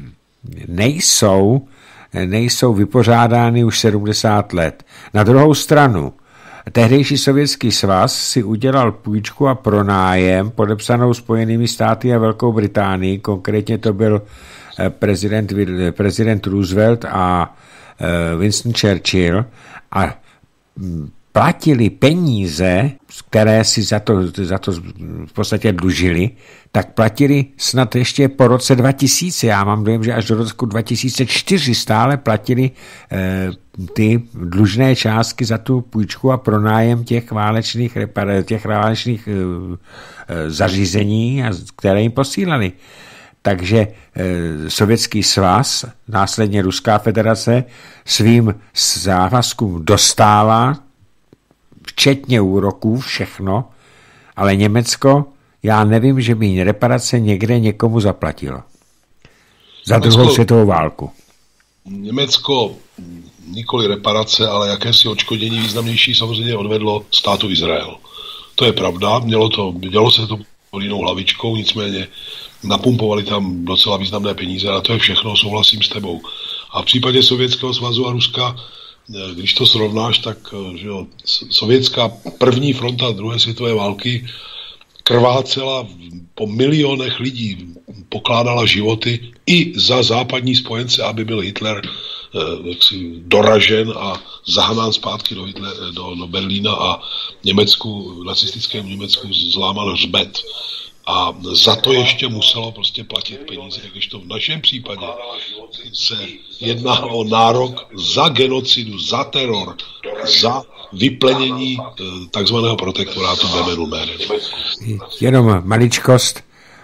A: nejsou, nejsou vypořádány už sedmdesát let. Na druhou stranu, tehdejší Sovětský svaz si udělal půjčku a pronájem podepsanou Spojenými státy a Velkou Británií, konkrétně to byl prezident, prezident Roosevelt a Winston Churchill, a platili peníze, které si za to, za to v podstatě dlužili, tak platili snad ještě po roce dva tisíce. Já mám dojem, že až do roku dva tisíce čtyři stále platili eh, ty dlužné částky za tu půjčku a pronájem těch válečných, těch válečných eh, zařízení, které jim posílali. Takže eh, Sovětský svaz, následně Ruská federace, svým závazkům dostává včetně úroků, všechno, ale Německo, já nevím, že by reparace někde někomu zaplatilo. Za Německo, druhou světovou válku.
B: Německo nikoli reparace, ale jakési odškodnění významnější samozřejmě odvedlo státu Izrael. To je pravda, mělo, to, dělo se to pod jinou hlavičkou, nicméně napumpovali tam docela významné peníze, a to je všechno, souhlasím s tebou. A v případě Sovětského svazu a Ruska, když to srovnáš, tak že jo, sovětská první fronta druhé světové války krvácela, po milionech lidí pokládala životy i za západní spojence, aby byl Hitler eh, jaksi doražen a zahnán zpátky do, Hitler, do, do Berlína a Německu, nacistickému Německu zláman hřbet. a za to ještě muselo prostě platit peníze, když to v našem případě se jedná o nárok za genocidu, za teror, za vyplenění takzvaného protektorátu Bemenul Meren.
A: Jenom maličkost.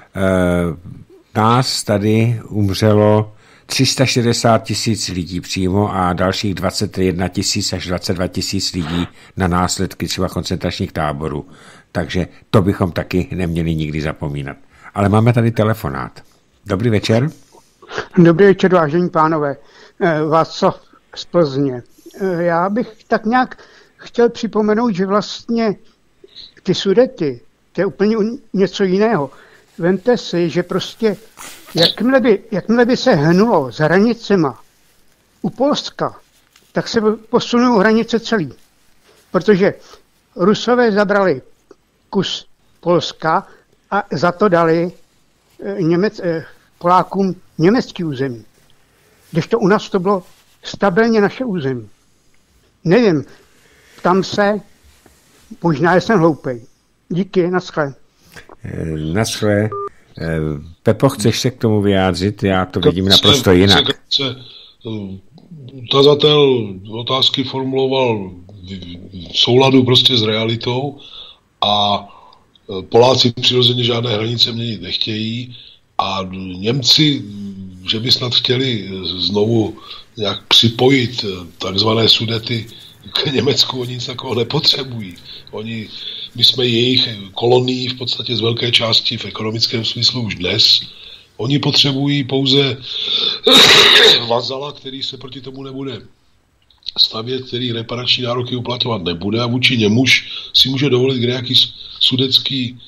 A: Nás tady umřelo tři sta šedesát tisíc lidí přímo a dalších dvacet jedna tisíc až dvacet dva tisíc lidí na následky třeba koncentračních táborů. Takže to bychom taky neměli nikdy zapomínat. Ale máme tady telefonát. Dobrý večer.
D: Dobrý večer, vážení pánové. Václav z Plzně. Já bych tak nějak chtěl připomenout, že vlastně ty Sudety, to je úplně něco jiného. Vemte si, že prostě jakmile by, jakmile by se hnulo s hranicema u Polska, tak se posunou hranice celý. Protože Rusové zabrali kus Polska a za to dali Němec, Polákům německý území. Kdežto u nás to bylo stabilně naše území. Nevím, tam se, možná jsem hloupej. Díky, naschle.
A: Naschle. Pepo, chceš se k tomu vyjádřit? Já to vidím naprosto jinak.
B: Tazatel otázky formuloval v souladu prostě s realitou a Poláci přirozeně žádné hranice měnit nechtějí a Němci, že by snad chtěli znovu nějak připojit takzvané Sudety k Německu, oni nic takového nepotřebují. Oni, my jsme jejich kolonií v podstatě z velké části v ekonomickém smyslu už dnes. Oni potřebují pouze vazala, který se proti tomu nebude stavět, který reparační nároky uplatňovat nebude a vůči němuž si může dovolit nějaký sudecký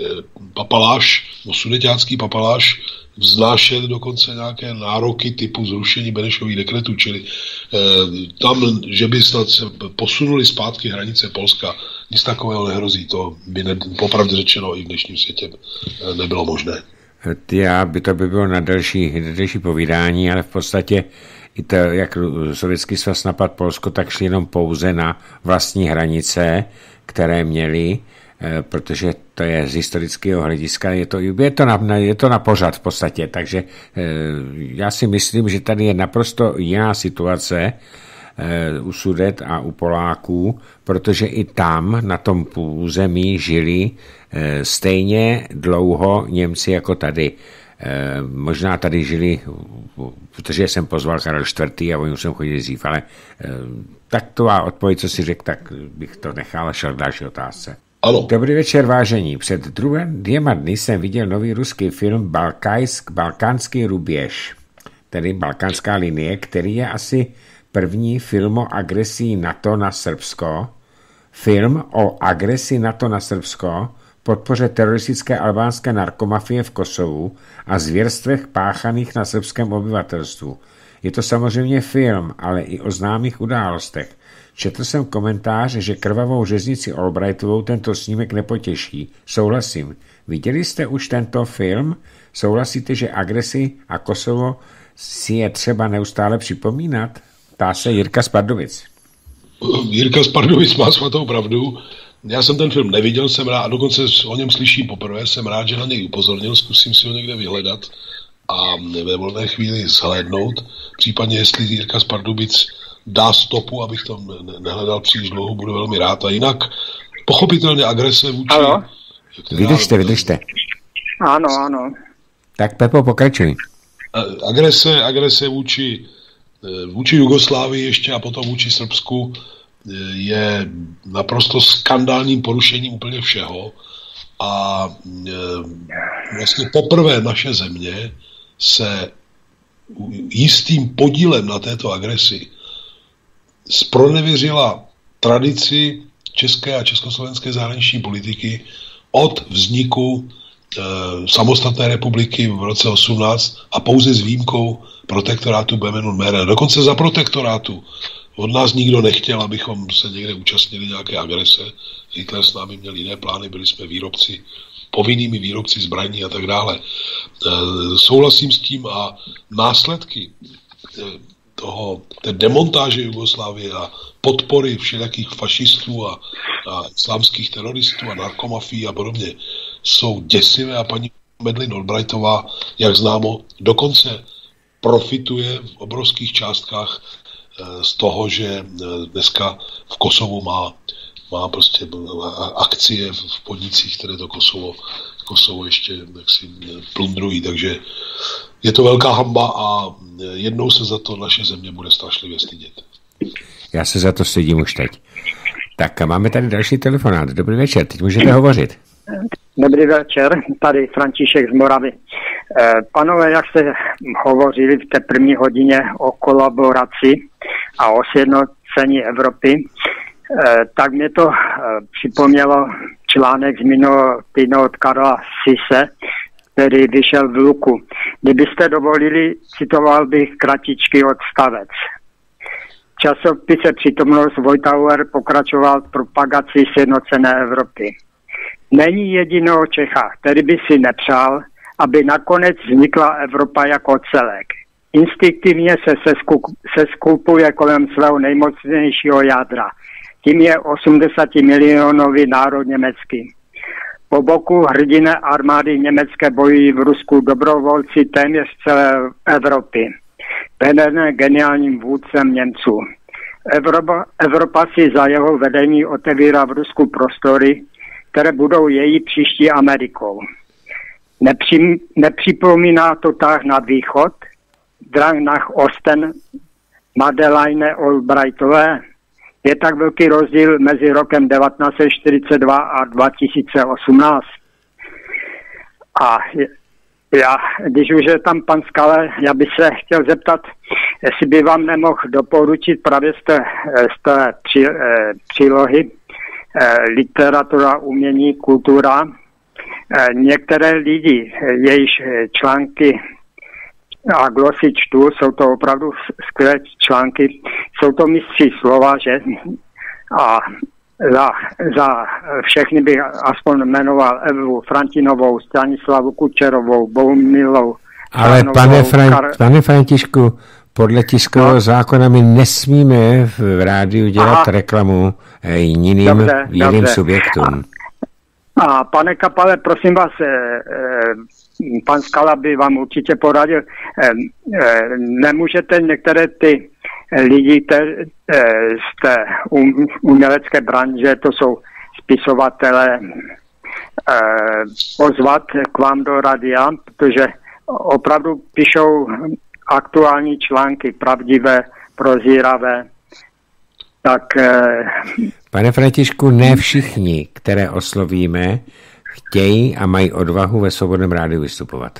B: papaláš, no sudeťácký papaláš vznášet dokonce nějaké nároky typu zrušení Benešových dekretů, čili eh, tam, že by snad se posunuli zpátky hranice Polska, nic takového nehrozí, to by ne, popravdě řečeno i v dnešním světě nebylo možné.
A: Já by to by bylo na delší, delší povídání, ale v podstatě i to, jak Sovětský svaz napad Polsko, tak šli jenom pouze na vlastní hranice, které měli, protože to je z historického hlediska, je to, je to, na, je to na pořad v podstatě, takže já si myslím, že tady je naprosto jiná situace u Sudet a u Poláků, protože i tam na tom území žili stejně dlouho Němci jako tady. Možná tady žili, protože jsem pozval Karel čtvrtý a oni už jsem chodili dřív, ale tak to a odpověď, co si řekl, tak bych to nechal a šel k další otázce.
B: Ano.
A: Dobrý večer, vážení. Před druhém dvěma dny jsem viděl nový ruský film Balkajsk, Balkánský ruběž, tedy Balkánská linie, který je asi první film o agresii NATO na Srbsko. Film o agresii NATO na Srbsko, podpoře teroristické albánské narkomafie v Kosovu a zvěrstvech páchaných na srbském obyvatelstvu. Je to samozřejmě film, ale i o známých událostech. Četl jsem komentář, že krvavou řeznici Albrightovou tento snímek nepotěší. Souhlasím. Viděli jste už tento film? Souhlasíte, že agresi a Kosovo si je třeba neustále připomínat? Ptá se Jirka z Pardubic.
B: Jirka z Pardubic má svatou pravdu. Já jsem ten film neviděl, jsem rád, a dokonce o něm slyším poprvé, jsem rád, že na něj upozornil, zkusím si ho někde vyhledat a ve volné chvíli shlédnout. Případně, jestli Jirka z Pardubic dá stopu, abych tam nehledal příliš dlouho, budu velmi rád. A jinak pochopitelně agrese vůči...
D: Ano.
A: Vydržte, vydržte.
D: Ano, ano.
A: Tak Pepo, pokračuj.
B: Agrese, agrese vůči, vůči Jugoslávii ještě a potom vůči Srbsku je naprosto skandálním porušením úplně všeho a vlastně poprvé naše země se jistým podílem na této agresi zpronevěřila tradici české a československé zahraniční politiky od vzniku e, samostatné republiky v roce osmnáct a pouze s výjimkou protektorátu Bemenul Meren. Dokonce za protektorátu od nás nikdo nechtěl, abychom se někde účastnili nějaké agrese. Hitler s námi měl jiné plány, byli jsme výrobci, povinnými výrobci zbraní a tak dále. E, souhlasím s tím a následky e, toho, té demontáže Jugoslávie a podpory všelijakých fašistů a, a islámských teroristů a narkomafií a podobně jsou děsivé a paní Madeleine Albrightová, jak známo, dokonce profituje v obrovských částkách z toho, že dneska v Kosovu má, má prostě akcie v podnicích, které to Kosovo, Kosovo ještě jaksi plundrují. Takže je to velká hanba a jednou se za to naše země bude strašlivě stydět.
A: Já se za to stydím už teď. Tak a máme tady další telefonát. Dobrý večer, teď můžete hovořit.
E: Dobrý večer, tady František z Moravy. Panové, jak jste hovořili v té první hodině o kolaboraci a o sjednocení Evropy, tak mě to připomnělo článek z minulého týdne od Karla Sise, který vyšel v Luku. Kdybyste dovolili, citoval bych kratičký odstavec. V časopise Přítomnost Wojtauer pokračoval v propagaci sjednocené Evropy. Není jediného Čecha, který by si nepřál, aby nakonec vznikla Evropa jako celek. Instinktivně se seskupuje kolem svého nejmocnějšího jádra. Tím je osmdesátimilionový národ německý. Po boku hrdiné armády německé bojují v Rusku dobrovolci téměř celé Evropy, vedené geniálním vůdcem Němců. Evropa, Evropa si za jeho vedení otevírá v Rusku prostory, které budou její příští Amerikou. Nepři, nepřipomíná to tah na východ, drang nach Osten Madeleine Albrightové? Je tak velký rozdíl mezi rokem devatenáct set čtyřicet dva a dva tisíce osmnáct. A já, když už je tam pan Skale, já bych se chtěl zeptat, jestli by vám nemohl doporučit právě z té, z té při, eh, přílohy eh, literatura, umění, kultura. Eh, některé lidi, jejichž články a glosy čtu, jsou to opravdu skvělé články, jsou to mistři slova, že? A za, za všechny bych aspoň jmenoval Evu Frantinovou, Stanislavu Kučerovou, Bohumilou.
A: Ale
E: Stanovou,
A: pane, Fran-
E: Kar-
A: pane Františku, podle tiskového no. zákona my nesmíme v rádiu dělat Aha. reklamu jiným,
E: dobře,
A: jiným
E: dobře.
A: subjektům.
E: A pane Kapale, prosím vás, eh, eh, pan Skala by vám určitě poradil, eh, eh, nemůžete některé ty lidi te, eh, z té um, umělecké branže, to jsou spisovatelé, eh, pozvat k vám do radia, protože opravdu píšou aktuální články, pravdivé, prozíravé. Tak, eh,
A: Pane Františku, ne všichni, které oslovíme, chtějí a mají odvahu ve Svobodném rádiu vystupovat.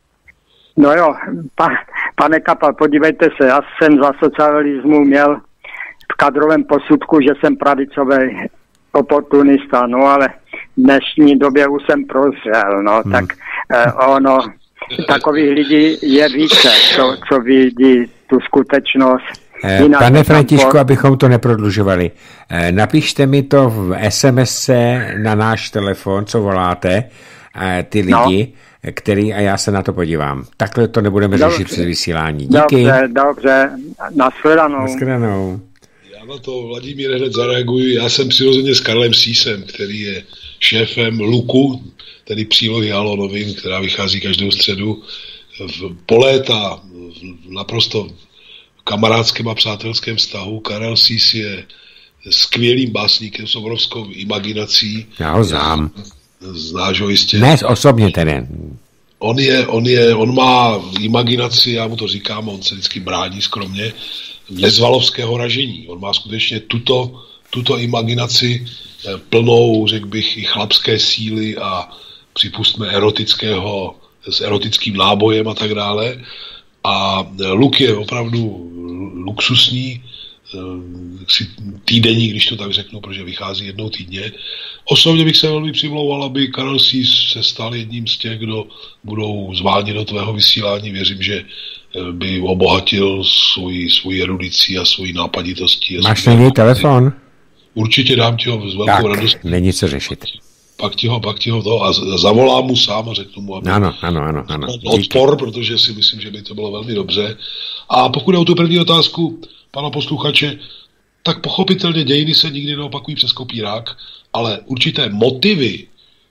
E: No jo, pa, pane Kapal, podívejte se, já jsem za socialismu měl v kadrovém posudku, že jsem pravicový oportunista, no ale v dnešní době už jsem prozřel, no, hmm. tak eh, ono, takových lidí je více, co, co vidí tu skutečnost.
A: Jinak Pane Františku, po... abychom to neprodlužovali, napište mi to v es em es na náš telefon, co voláte, ty lidi, no. který, a já se na to podívám. Takhle to nebudeme dobře. řešit přes vysílání. Díky.
E: Dobře, dobře. Nashledanou.
A: Nashledanou.
B: Já na to, Vladimír, hned zareaguji. Já jsem přirozeně s Karlem Sísem, který je šéfem Luku, tedy přílohy Halo novin, která vychází každou středu. V, po léta v naprosto kamarádském a přátelském vztahu. Karel Sís je skvělým básníkem s obrovskou imaginací.
A: Já ho znám.
B: Znáš ho jistě.
A: Ne, osobně tedy.
B: On je, on je, on má imaginaci, já mu to říkám, on se vždycky brání skromně, nezvalovského ražení. On má skutečně tuto, tuto imaginaci plnou, řekl bych, i chlapské síly a připustme erotického, s erotickým nábojem a tak dále. A Luk je opravdu luxusní, týdenní, když to tak řeknu, protože vychází jednou týdně. Osobně bych se velmi přimlouval, aby Karel Sís se stal jedním z těch, kdo budou zváni do tvého vysílání. Věřím, že by obohatil svůj, svůj erudicí a svůj nápaditostí.
A: Máš na něj telefon?
B: Určitě dám ti ho s velkou radostí.
A: Není co řešit.
B: Pak ti ho, pak ti ho to a zavolám mu sám a řeknu mu, aby
A: ano, ano, ano, ano.
B: odpor, protože si myslím, že by to bylo velmi dobře. A pokud je o tu první otázku pana posluchače, tak pochopitelně dějiny se nikdy neopakují přes kopírák, ale určité motivy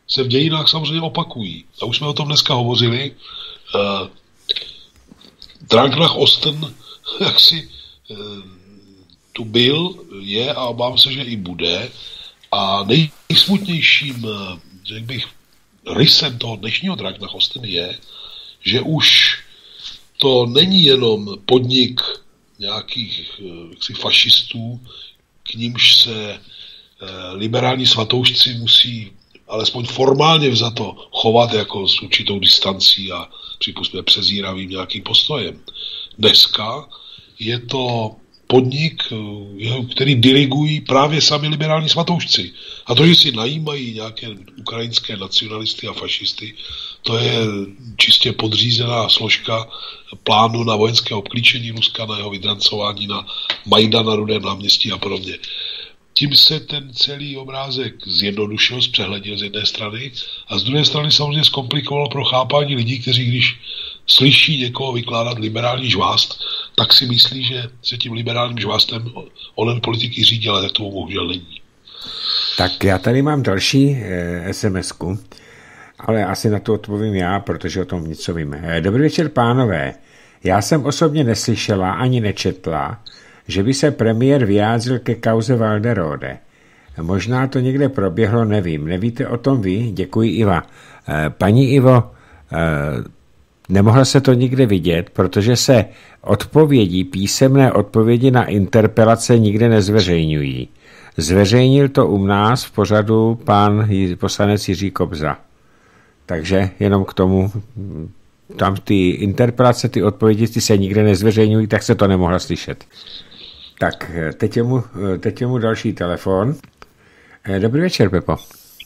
B: se v dějinách samozřejmě opakují. A už jsme o tom dneska hovořili. Uh, Drang nach Osten, jak si uh, tu byl, je a obávám se, že i bude. A nejsmutnějším, řekl bych, rysem toho dnešního Drang nach Osten je, že už to není jenom podnik nějakých jaksi, fašistů, k nímž se e, liberální svatoušci musí alespoň formálně vzato chovat jako s určitou distancí a připustně přezíravým nějakým postojem. Dneska je to podnik, který dirigují právě sami liberální svatoušci. A to, že si najímají nějaké ukrajinské nacionalisty a fašisty, to je čistě podřízená složka plánu na vojenské obklíčení Ruska, na jeho vydrancování na Majdan na Rudém náměstí a podobně. Tím se ten celý obrázek zjednodušil, zpřehlednil z jedné strany a z druhé strany samozřejmě zkomplikoval pro chápání lidí, kteří když slyší někoho vykládat liberální žvást, tak si myslí, že se tím liberálním žvástem onen politiky řídí, ale tak tomu bohužel není.
A: Tak já tady mám další eh, es em esku, ale asi na to odpovím já, protože o tom něco vím. Eh, dobrý večer, pánové. Já jsem osobně neslyšela ani nečetla, že by se premiér vyjádřil ke kauze Walderode. Možná to někde proběhlo, nevím. Nevíte o tom vy? Děkuji, Iva. Eh, paní Ivo, eh, nemohla se to nikde vidět, protože se odpovědi, písemné odpovědi na interpelace nikde nezveřejňují. Zveřejnil to u nás v pořadu pan poslanec Jiří Kobza. Takže jenom k tomu, tam ty interpelace, ty odpovědi, ty se nikde nezveřejňují, tak se to nemohla slyšet. Tak, teď je mu, teď je mu další telefon. Dobrý večer, Pepo.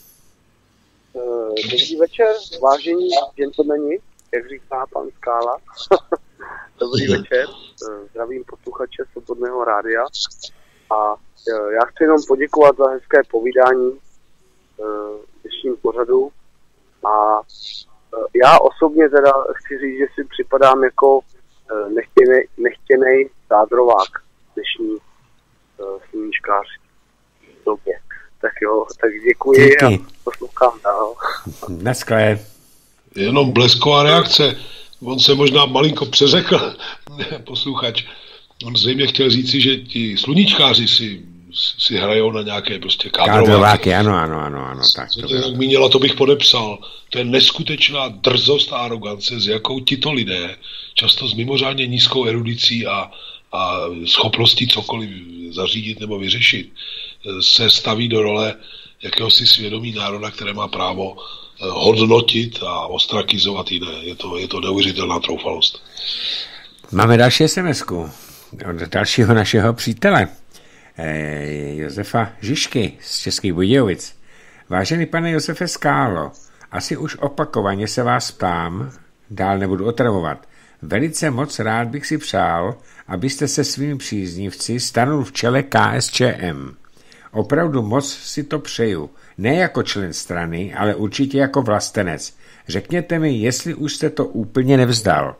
F: Dobrý večer, vážení gentlemani, jak říká pan Skála. Dobrý večer, zdravím posluchače Svobodného rádia a já chci jenom poděkovat za hezké povídání v dnešním pořadu a já osobně teda chci říct, že si připadám jako nechtěnej, nechtěnej zádrovák dnešní sluníčkář v době. Tak jo, tak děkuji Díky. A poslouchám dál.
A: Dneska
B: jenom blesková reakce. On se možná malinko přeřekl, posluchač. On zřejmě chtěl říci, že ti sluníčkáři si, si hrajou na nějaké prostě kádrováky.
A: Kádrováky, ano, ano, ano, ano. Tak
B: to jak mínila, to bych podepsal. To je neskutečná drzost a arogance, s jakou tito lidé, často s mimořádně nízkou erudicí a, a schopností cokoliv zařídit nebo vyřešit, se staví do role jakéhosi svědomí národa, které má právo hodnotit a ostrakizovat jiné. Je to, je to neuvěřitelná troufalost.
A: Máme další es em esku od dalšího našeho přítele, eh, Josefa Žižky z Českých Budějovic. Vážený pane Josefe Skálo, asi už opakovaně se vás ptám, dál nebudu otravovat. Velice moc rád bych si přál, abyste se svými příznivci stanul v čele ká es čé em. Opravdu moc si to přeju. Ne jako člen strany, ale určitě jako vlastenec. Řekněte mi, jestli už jste to úplně nevzdal.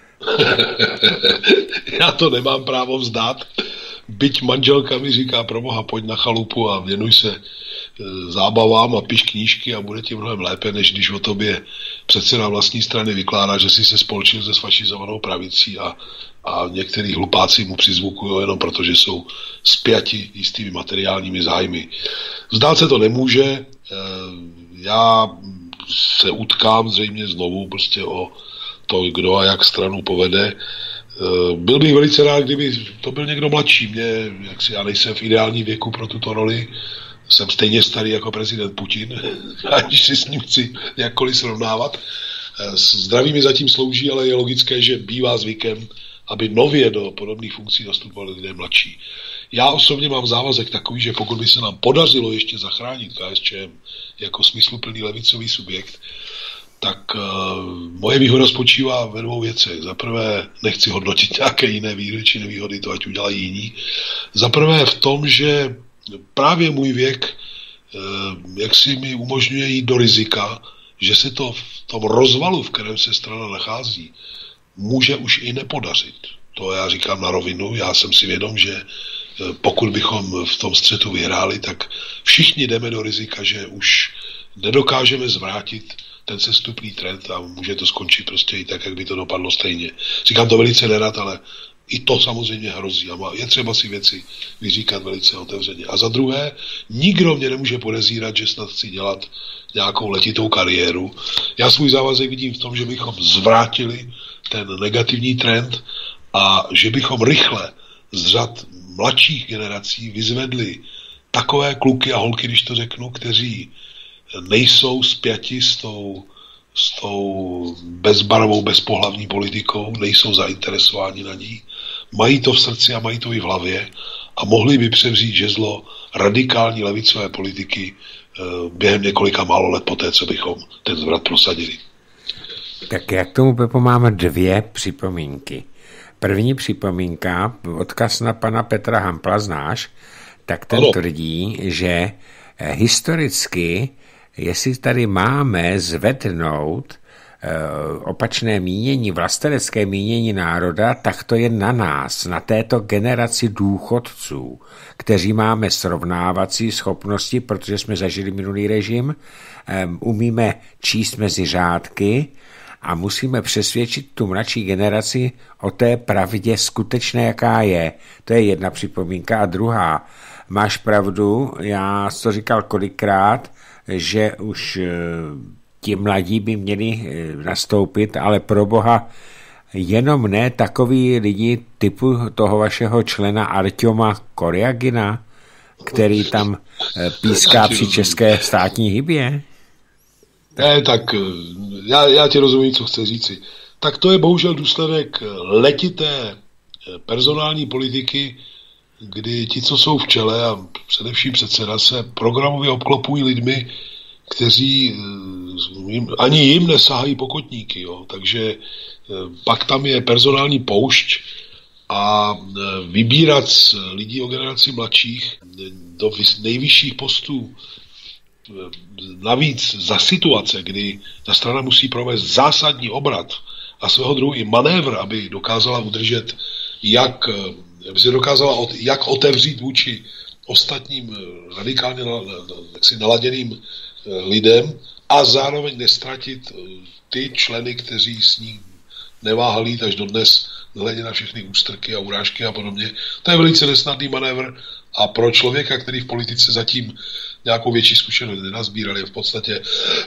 B: Já to nemám právo vzdát. Byť manželka mi říká, proboha, pojď na chalupu a věnuj se e, zábavám a piš knížky a bude ti mnohem lépe, než když o tobě předseda vlastní strany vykládá, že si se spolčil se sfašizovanou pravicí a, a některý hlupáci mu přizvukují jenom proto, že jsou spjati jistými materiálními zájmy. Vzdát se to nemůže. E, já se utkám zřejmě znovu prostě o to, kdo a jak stranu povede. Byl bych velice rád, kdyby to byl někdo mladší. Mě, jak si, já nejsem v ideální věku pro tuto roli. Jsem stejně starý jako prezident Putin, aniž si s ním chci jakkoliv srovnávat. Zdraví mi zatím slouží, ale je logické, že bývá zvykem, aby nově do podobných funkcí nastupovali lidé mladší. Já osobně mám závazek takový, že pokud by se nám podařilo ještě zachránit ká es čé em jako smysluplný levicový subjekt, tak uh, moje výhoda spočívá ve dvou věcech. Za prvé, nechci hodnotit nějaké jiné výhody či nevýhody, to ať udělají jiní. Za prvé v tom, že právě můj věk uh, jak si mi umožňuje jít do rizika, že se to v tom rozvalu, v kterém se strana nachází, může už i nepodařit. To já říkám na rovinu. Já jsem si vědom, že pokud bychom v tom střetu vyhráli, tak všichni jdeme do rizika, že už nedokážeme zvrátit ten sestupný trend a může to skončit prostě i tak, jak by to dopadlo stejně. Říkám to velice nerad, ale i to samozřejmě hrozí a je třeba si věci vyříkat velice otevřeně. A za druhé, nikdo mě nemůže podezírat, že snad chci dělat nějakou letitou kariéru. Já svůj závazek vidím v tom, že bychom zvrátili ten negativní trend a že bychom rychle z řad mladších generací vyzvedli takové kluky a holky, když to řeknu, kteří nejsou spjati s tou, s tou bezbarvou, bezpohlavní politikou, nejsou zainteresováni na ní, mají to v srdci a mají to i v hlavě a mohli by převzít žezlo radikální levicové politiky během několika málo let poté, co bychom ten zvrat prosadili.
A: Tak jak tomu, Pepo, máme dvě připomínky. První připomínka, odkaz na pana Petra Hampla znáš, tak ten ano. tvrdí, že historicky, jestli tady máme zvednout opačné mínění, vlastenecké mínění národa, tak to je na nás, na této generaci důchodců, kteří máme srovnávací schopnosti, protože jsme zažili minulý režim, umíme číst mezi řádky a musíme přesvědčit tu mladší generaci o té pravdě skutečné, jaká je. To je jedna připomínka. A druhá, máš pravdu, já to říkal kolikrát, že už ti mladí by měli nastoupit, ale pro boha jenom ne takový lidi typu toho vašeho člena Arťoma Koryagina, který tam píská při české státní hybě.
B: Ne, tak já, já ti rozumím, co chci říci. Tak to je bohužel důsledek letité personální politiky, kdy ti, co jsou v čele a především předseda, se programově obklopují lidmi, kteří ani jim nesahají pokotníky. Jo. Takže pak tam je personální poušť a vybírat lidí o generaci mladších do nejvyšších postů, navíc za situace, kdy ta strana musí provést zásadní obrat a svého druhu i manévr, aby dokázala udržet, jak, aby se dokázala od, jak otevřít vůči ostatním radikálně jaksi naladěným lidem a zároveň nestratit ty členy, kteří s ní neváhali jít až dodnes, hledě na všechny ústrky a urážky a podobně. To je velice nesnadný manévr a pro člověka, který v politice zatím nějakou větší zkušenost nenazbíral, je v podstatě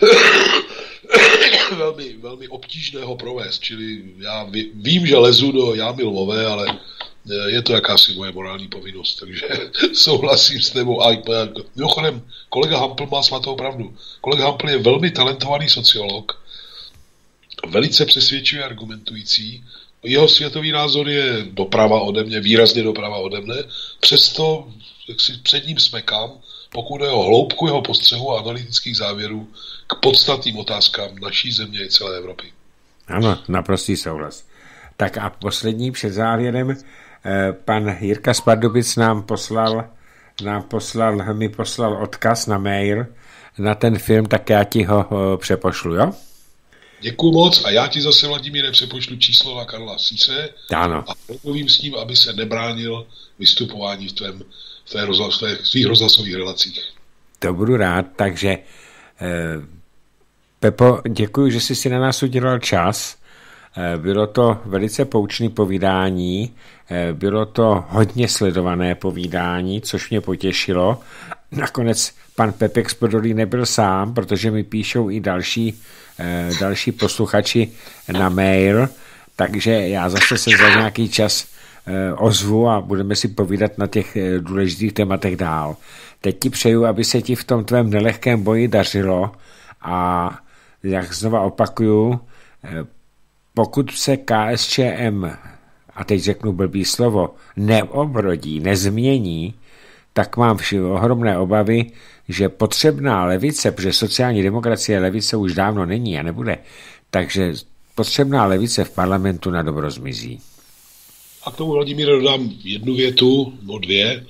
B: velmi, velmi obtížné ho provést. Čili já vím, že lezu do jámy lvové, ale je to jakási moje morální povinnost, takže souhlasím s tebou. A mimochodem, kolega Hampl má svatou pravdu. Kolega Hampl je velmi talentovaný sociolog, velice přesvědčivě argumentující. Jeho světový názor je doprava ode mě, výrazně doprava ode mne, přesto jak si před ním smekám, pokud je o hloubku jeho postřehu a analytických závěrů k podstatným otázkám naší země i celé Evropy.
A: Ano, naprostý souhlas. Tak a poslední před závěrem, pan Jirka z Pardubic nám poslal, nám poslal, mi poslal odkaz na mail na ten film, tak já ti ho přepošlu, jo?
B: Děkuju moc a já ti zase, Vladimíre, přepošlu číslo na Karla Síse
A: ano.
B: A promluvím s ním, aby se nebránil vystupování v tvém v té rozhlas, v těch svých rozhlasových relacích.
A: To budu rád, takže eh, Pepo, děkuji, že jsi si na nás udělal čas. Eh, bylo to velice poučné povídání, eh, bylo to hodně sledované povídání, což mě potěšilo. Nakonec pan Pepek z Podolí nebyl sám, protože mi píšou i další, eh, další posluchači na mail, takže já zase se za nějaký čas ozvu a budeme si povídat na těch důležitých tématech dál. Teď ti přeju, aby se ti v tom tvém nelehkém boji dařilo a jak znova opakuju, pokud se K S Č M, a teď řeknu blbý slovo, neobrodí, nezmění, tak mám vši ohromné obavy, že potřebná levice, protože sociální demokracie levice už dávno není a nebude, takže potřebná levice v parlamentu na dobro zmizí.
B: A k tomu, Vladimíre, dodám jednu větu, no dvě.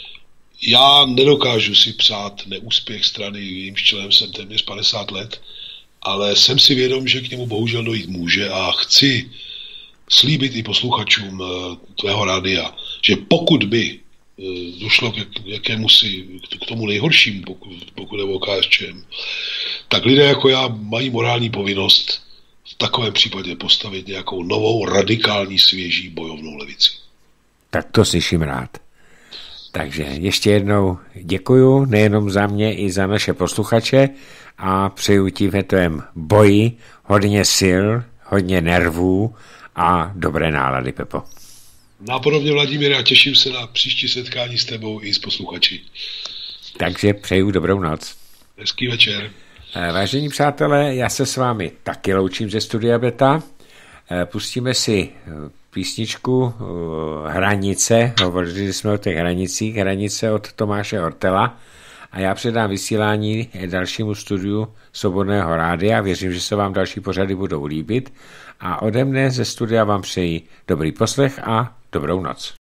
B: Já nedokážu si přát neúspěch strany, jejímž členem jsem téměř padesát let, ale jsem si vědom, že k němu bohužel dojít může a chci slíbit i posluchačům tvého rádia, že pokud by došlo k jakému si, k tomu nejhoršímu, pokud, pokud je o K S Č M, tak lidé jako já mají morální povinnost v takovém případě postavit nějakou novou, radikální, svěží bojovnou levici.
A: Tak to slyším rád. Takže ještě jednou děkuju, nejenom za mě, i za naše posluchače a přeju ti ve tvém boji hodně sil, hodně nervů a dobré nálady, Pepo.
B: Nápodobně, Vladimíre, a těším se na příští setkání s tebou i s posluchači.
A: Takže přeju dobrou noc.
B: Hezký večer.
A: Vážení přátelé, já se s vámi taky loučím ze Studia Beta. Pustíme si písničku Hranice, hovořili jsme o těch hranicích, Hranice od Tomáše Ortela a já předám vysílání dalšímu studiu Svobodného rádia. Věřím, že se vám další pořady budou líbit a ode mne ze studia vám přeji dobrý poslech a dobrou noc.